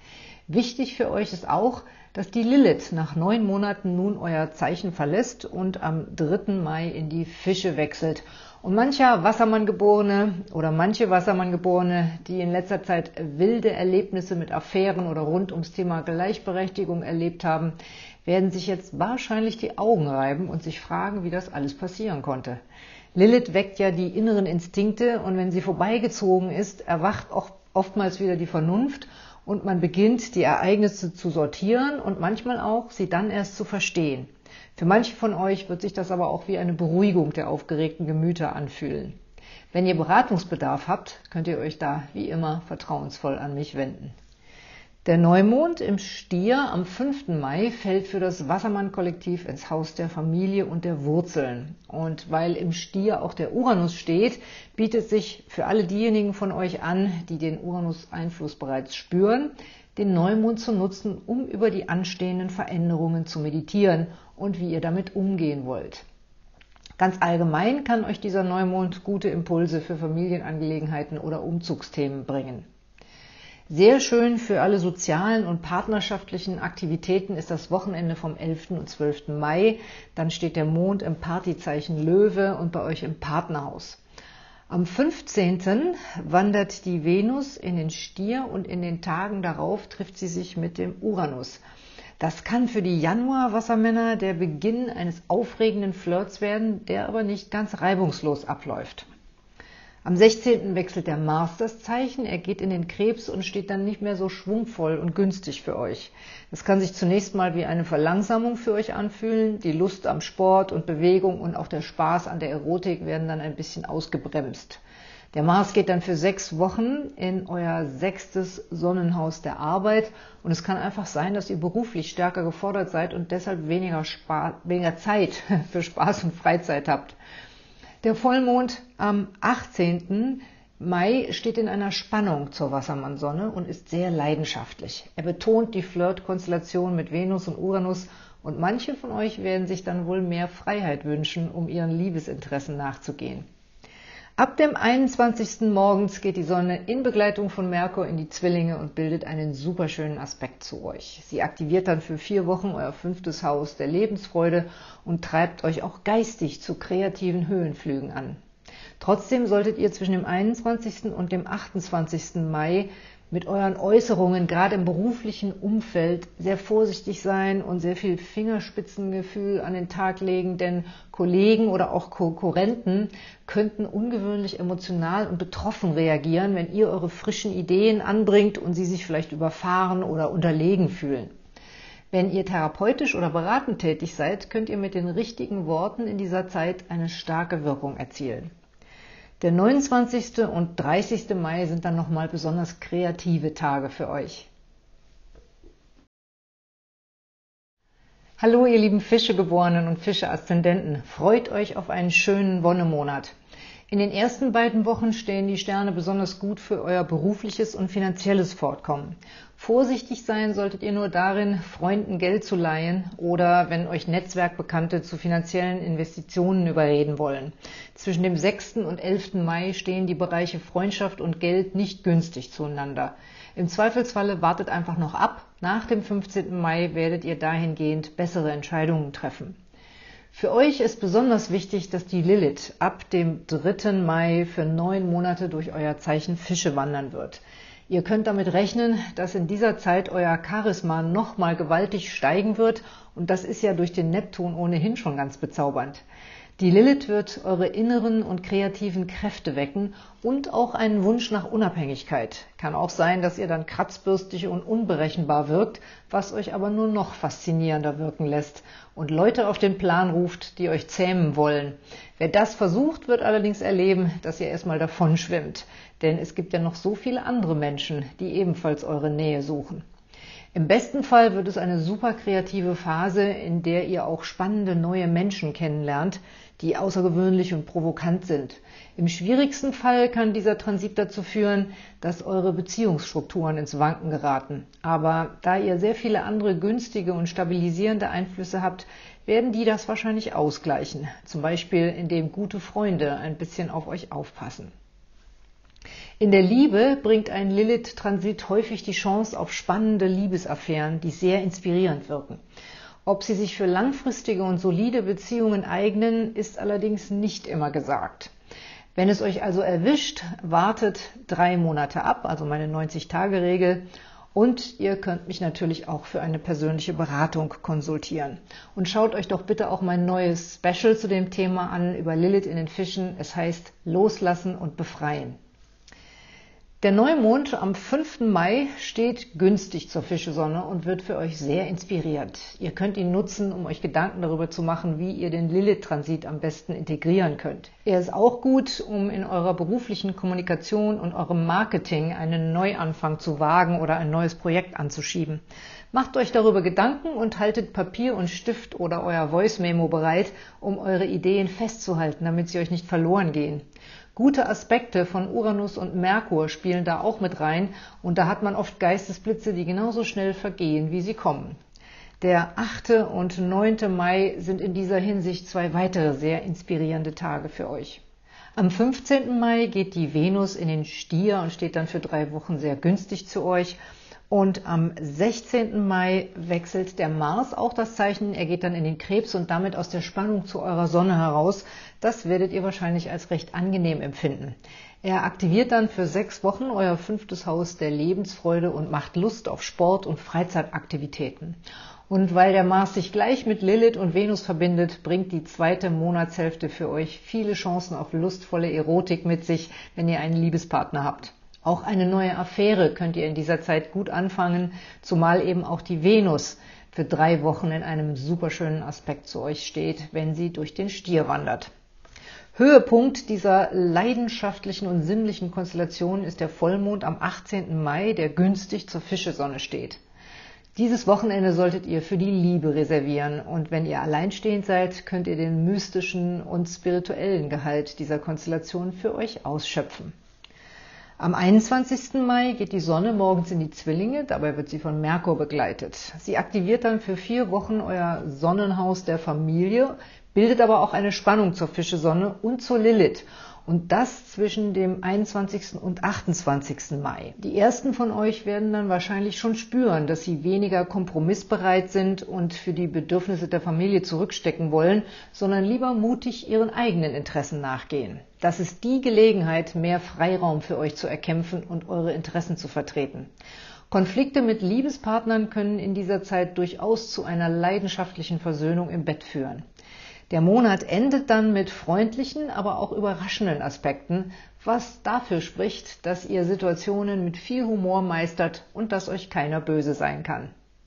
Wichtig für euch ist auch, dass die Lilith nach neun Monaten nun euer Zeichen verlässt und am dritten Mai in die Fische wechselt. Und mancher Wassermann-Geborene oder manche Wassermann-Geborene, die in letzter Zeit wilde Erlebnisse mit Affären oder rund ums Thema Gleichberechtigung erlebt haben, werden sich jetzt wahrscheinlich die Augen reiben und sich fragen, wie das alles passieren konnte. Lilith weckt ja die inneren Instinkte und wenn sie vorbeigezogen ist, erwacht auch oftmals wieder die Vernunft und man beginnt, die Ereignisse zu sortieren und manchmal auch, sie dann erst zu verstehen. Für manche von euch wird sich das aber auch wie eine Beruhigung der aufgeregten Gemüter anfühlen. Wenn ihr Beratungsbedarf habt, könnt ihr euch da wie immer vertrauensvoll an mich wenden. Der Neumond im Stier am fünften Mai fällt für das Wassermann-Kollektiv ins Haus der Familie und der Wurzeln. Und weil im Stier auch der Uranus steht, bietet sich für alle diejenigen von euch an, die den Uranus-Einfluss bereits spüren, den Neumond zu nutzen, um über die anstehenden Veränderungen zu meditieren und wie ihr damit umgehen wollt. Ganz allgemein kann euch dieser Neumond gute Impulse für Familienangelegenheiten oder Umzugsthemen bringen. Sehr schön für alle sozialen und partnerschaftlichen Aktivitäten ist das Wochenende vom elften und zwölften Mai. Dann steht der Mond im Partyzeichen Löwe und bei euch im Partnerhaus. Am fünfzehnten wandert die Venus in den Stier und in den Tagen darauf trifft sie sich mit dem Uranus. Das kann für die Januar-Wassermänner der Beginn eines aufregenden Flirts werden, der aber nicht ganz reibungslos abläuft. Am sechzehnten wechselt der Mars das Zeichen, er geht in den Krebs und steht dann nicht mehr so schwungvoll und günstig für euch. Das kann sich zunächst mal wie eine Verlangsamung für euch anfühlen, die Lust am Sport und Bewegung und auch der Spaß an der Erotik werden dann ein bisschen ausgebremst. Der Mars geht dann für sechs Wochen in euer sechstes Sonnenhaus der Arbeit und es kann einfach sein, dass ihr beruflich stärker gefordert seid und deshalb weniger, Spaß, weniger Zeit für Spaß und Freizeit habt. Der Vollmond am achtzehnten Mai steht in einer Spannung zur Wassermann-Sonne und ist sehr leidenschaftlich. Er betont die Flirt-Konstellation mit Venus und Uranus und manche von euch werden sich dann wohl mehr Freiheit wünschen, um ihren Liebesinteressen nachzugehen. Ab dem einundzwanzigsten morgens geht die Sonne in Begleitung von Merkur in die Zwillinge und bildet einen superschönen Aspekt zu euch. Sie aktiviert dann für vier Wochen euer fünftes Haus der Lebensfreude und treibt euch auch geistig zu kreativen Höhenflügen an. Trotzdem solltet ihr zwischen dem einundzwanzigsten und dem achtundzwanzigsten Mai mit euren Äußerungen, gerade im beruflichen Umfeld, sehr vorsichtig sein und sehr viel Fingerspitzengefühl an den Tag legen, denn Kollegen oder auch Konkurrenten könnten ungewöhnlich emotional und betroffen reagieren, wenn ihr eure frischen Ideen anbringt und sie sich vielleicht überfahren oder unterlegen fühlen. Wenn ihr therapeutisch oder beratend tätig seid, könnt ihr mit den richtigen Worten in dieser Zeit eine starke Wirkung erzielen. Der neunundzwanzigste und dreißigste Mai sind dann nochmal besonders kreative Tage für euch. Hallo ihr lieben Fischegeborenen und Fische-Aszendenten, freut euch auf einen schönen Wonnemonat. In den ersten beiden Wochen stehen die Sterne besonders gut für euer berufliches und finanzielles Fortkommen. Vorsichtig sein solltet ihr nur darin, Freunden Geld zu leihen oder wenn euch Netzwerkbekannte zu finanziellen Investitionen überreden wollen. Zwischen dem sechsten und elften Mai stehen die Bereiche Freundschaft und Geld nicht günstig zueinander. Im Zweifelsfalle wartet einfach noch ab. Nach dem fünfzehnten Mai werdet ihr dahingehend bessere Entscheidungen treffen. Für euch ist besonders wichtig, dass die Lilith ab dem dritten Mai für neun Monate durch euer Zeichen Fische wandern wird. Ihr könnt damit rechnen, dass in dieser Zeit euer Charisma nochmal gewaltig steigen wird und das ist ja durch den Neptun ohnehin schon ganz bezaubernd. Die Lilith wird eure inneren und kreativen Kräfte wecken und auch einen Wunsch nach Unabhängigkeit. Kann auch sein, dass ihr dann kratzbürstig und unberechenbar wirkt, was euch aber nur noch faszinierender wirken lässt und Leute auf den Plan ruft, die euch zähmen wollen. Wer das versucht, wird allerdings erleben, dass ihr erstmal davon schwimmt, denn es gibt ja noch so viele andere Menschen, die ebenfalls eure Nähe suchen. Im besten Fall wird es eine super kreative Phase, in der ihr auch spannende neue Menschen kennenlernt, die außergewöhnlich und provokant sind. Im schwierigsten Fall kann dieser Transit dazu führen, dass eure Beziehungsstrukturen ins Wanken geraten. Aber da ihr sehr viele andere günstige und stabilisierende Einflüsse habt, werden die das wahrscheinlich ausgleichen. Zum Beispiel, indem gute Freunde ein bisschen auf euch aufpassen. In der Liebe bringt ein Lilith-Transit häufig die Chance auf spannende Liebesaffären, die sehr inspirierend wirken. Ob sie sich für langfristige und solide Beziehungen eignen, ist allerdings nicht immer gesagt. Wenn es euch also erwischt, wartet drei Monate ab, also meine neunzig-Tage-Regel, und ihr könnt mich natürlich auch für eine persönliche Beratung konsultieren. Und schaut euch doch bitte auch mein neues Special zu dem Thema an über Lilith in den Fischen. Es heißt Loslassen und Befreien. Der Neumond am fünften Mai steht günstig zur Fischesonne und wird für euch sehr inspirierend. Ihr könnt ihn nutzen, um euch Gedanken darüber zu machen, wie ihr den Lilith-Transit am besten integrieren könnt. Er ist auch gut, um in eurer beruflichen Kommunikation und eurem Marketing einen Neuanfang zu wagen oder ein neues Projekt anzuschieben. Macht euch darüber Gedanken und haltet Papier und Stift oder euer Voice-Memo bereit, um eure Ideen festzuhalten, damit sie euch nicht verloren gehen. Gute Aspekte von Uranus und Merkur spielen da auch mit rein und da hat man oft Geistesblitze, die genauso schnell vergehen, wie sie kommen. Der achte und neunte Mai sind in dieser Hinsicht zwei weitere sehr inspirierende Tage für euch. Am fünfzehnten Mai geht die Venus in den Stier und steht dann für drei Wochen sehr günstig zu euch. Und am sechzehnten Mai wechselt der Mars auch das Zeichen. Er geht dann in den Krebs und damit aus der Spannung zu eurer Sonne heraus. Das werdet ihr wahrscheinlich als recht angenehm empfinden. Er aktiviert dann für sechs Wochen euer fünftes Haus der Lebensfreude und macht Lust auf Sport und Freizeitaktivitäten. Und weil der Mars sich gleich mit Lilith und Venus verbindet, bringt die zweite Monatshälfte für euch viele Chancen auf lustvolle Erotik mit sich, wenn ihr einen Liebespartner habt. Auch eine neue Affäre könnt ihr in dieser Zeit gut anfangen, zumal eben auch die Venus für drei Wochen in einem superschönen Aspekt zu euch steht, wenn sie durch den Stier wandert. Höhepunkt dieser leidenschaftlichen und sinnlichen Konstellation ist der Vollmond am achtzehnten Mai, der günstig zur Fischesonne steht. Dieses Wochenende solltet ihr für die Liebe reservieren und wenn ihr alleinstehend seid, könnt ihr den mystischen und spirituellen Gehalt dieser Konstellation für euch ausschöpfen. Am einundzwanzigsten Mai geht die Sonne morgens in die Zwillinge, dabei wird sie von Merkur begleitet. Sie aktiviert dann für vier Wochen euer Sonnenhaus der Familie, bildet aber auch eine Spannung zur Fischesonne und zur Lilith. Und das zwischen dem einundzwanzigsten und achtundzwanzigsten Mai. Die ersten von euch werden dann wahrscheinlich schon spüren, dass sie weniger kompromissbereit sind und für die Bedürfnisse der Familie zurückstecken wollen, sondern lieber mutig ihren eigenen Interessen nachgehen. Das ist die Gelegenheit, mehr Freiraum für euch zu erkämpfen und eure Interessen zu vertreten. Konflikte mit Liebespartnern können in dieser Zeit durchaus zu einer leidenschaftlichen Versöhnung im Bett führen. Der Monat endet dann mit freundlichen, aber auch überraschenden Aspekten, was dafür spricht, dass ihr Situationen mit viel Humor meistert und dass euch keiner böse sein kann.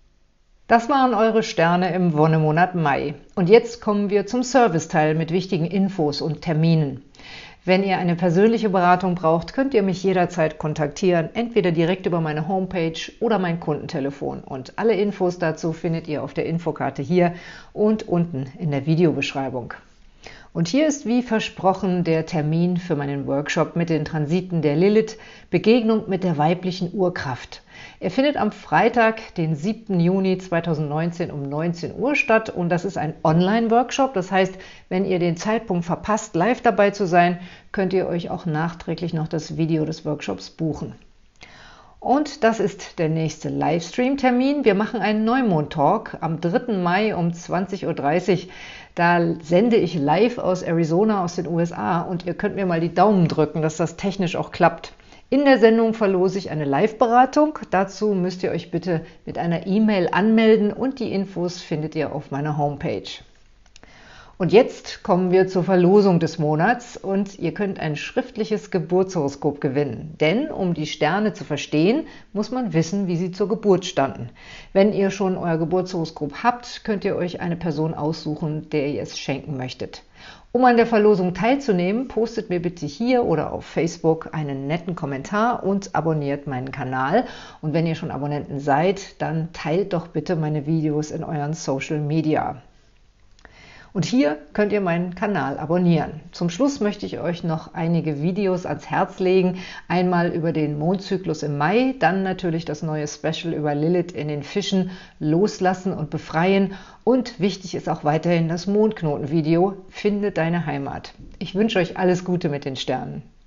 Das waren eure Sterne im Wonnemonat Mai. Und jetzt kommen wir zum Serviceteil mit wichtigen Infos und Terminen. Wenn ihr eine persönliche Beratung braucht, könnt ihr mich jederzeit kontaktieren, entweder direkt über meine Homepage oder mein Kundentelefon. Und alle Infos dazu findet ihr auf der Infokarte hier und unten in der Videobeschreibung. Und hier ist wie versprochen der Termin für meinen Workshop mit den Transiten der Lilith, Begegnung mit der weiblichen Urkraft. Er findet am Freitag, den siebten Juni zweitausendneunzehn um neunzehn Uhr statt und das ist ein Online-Workshop. Das heißt, wenn ihr den Zeitpunkt verpasst, live dabei zu sein, könnt ihr euch auch nachträglich noch das Video des Workshops buchen. Und das ist der nächste Livestream-Termin. Wir machen einen Neumond-Talk am dritten Mai um zwanzig Uhr dreißig. Da sende ich live aus Arizona, aus den U S A und ihr könnt mir mal die Daumen drücken, dass das technisch auch klappt. In der Sendung verlose ich eine Live-Beratung. Dazu müsst ihr euch bitte mit einer E-Mail anmelden und die Infos findet ihr auf meiner Homepage. Und jetzt kommen wir zur Verlosung des Monats und ihr könnt ein schriftliches Geburtshoroskop gewinnen. Denn um die Sterne zu verstehen, muss man wissen, wie sie zur Geburt standen. Wenn ihr schon euer Geburtshoroskop habt, könnt ihr euch eine Person aussuchen, der ihr es schenken möchtet. Um an der Verlosung teilzunehmen, postet mir bitte hier oder auf Facebook einen netten Kommentar und abonniert meinen Kanal. Und wenn ihr schon Abonnenten seid, dann teilt doch bitte meine Videos in euren Social Media. Und hier könnt ihr meinen Kanal abonnieren. Zum Schluss möchte ich euch noch einige Videos ans Herz legen. Einmal über den Mondzyklus im Mai, dann natürlich das neue Special über Lilith in den Fischen, Loslassen und Befreien. Und wichtig ist auch weiterhin das Mondknoten-Video, Finde deine Heimat. Ich wünsche euch alles Gute mit den Sternen.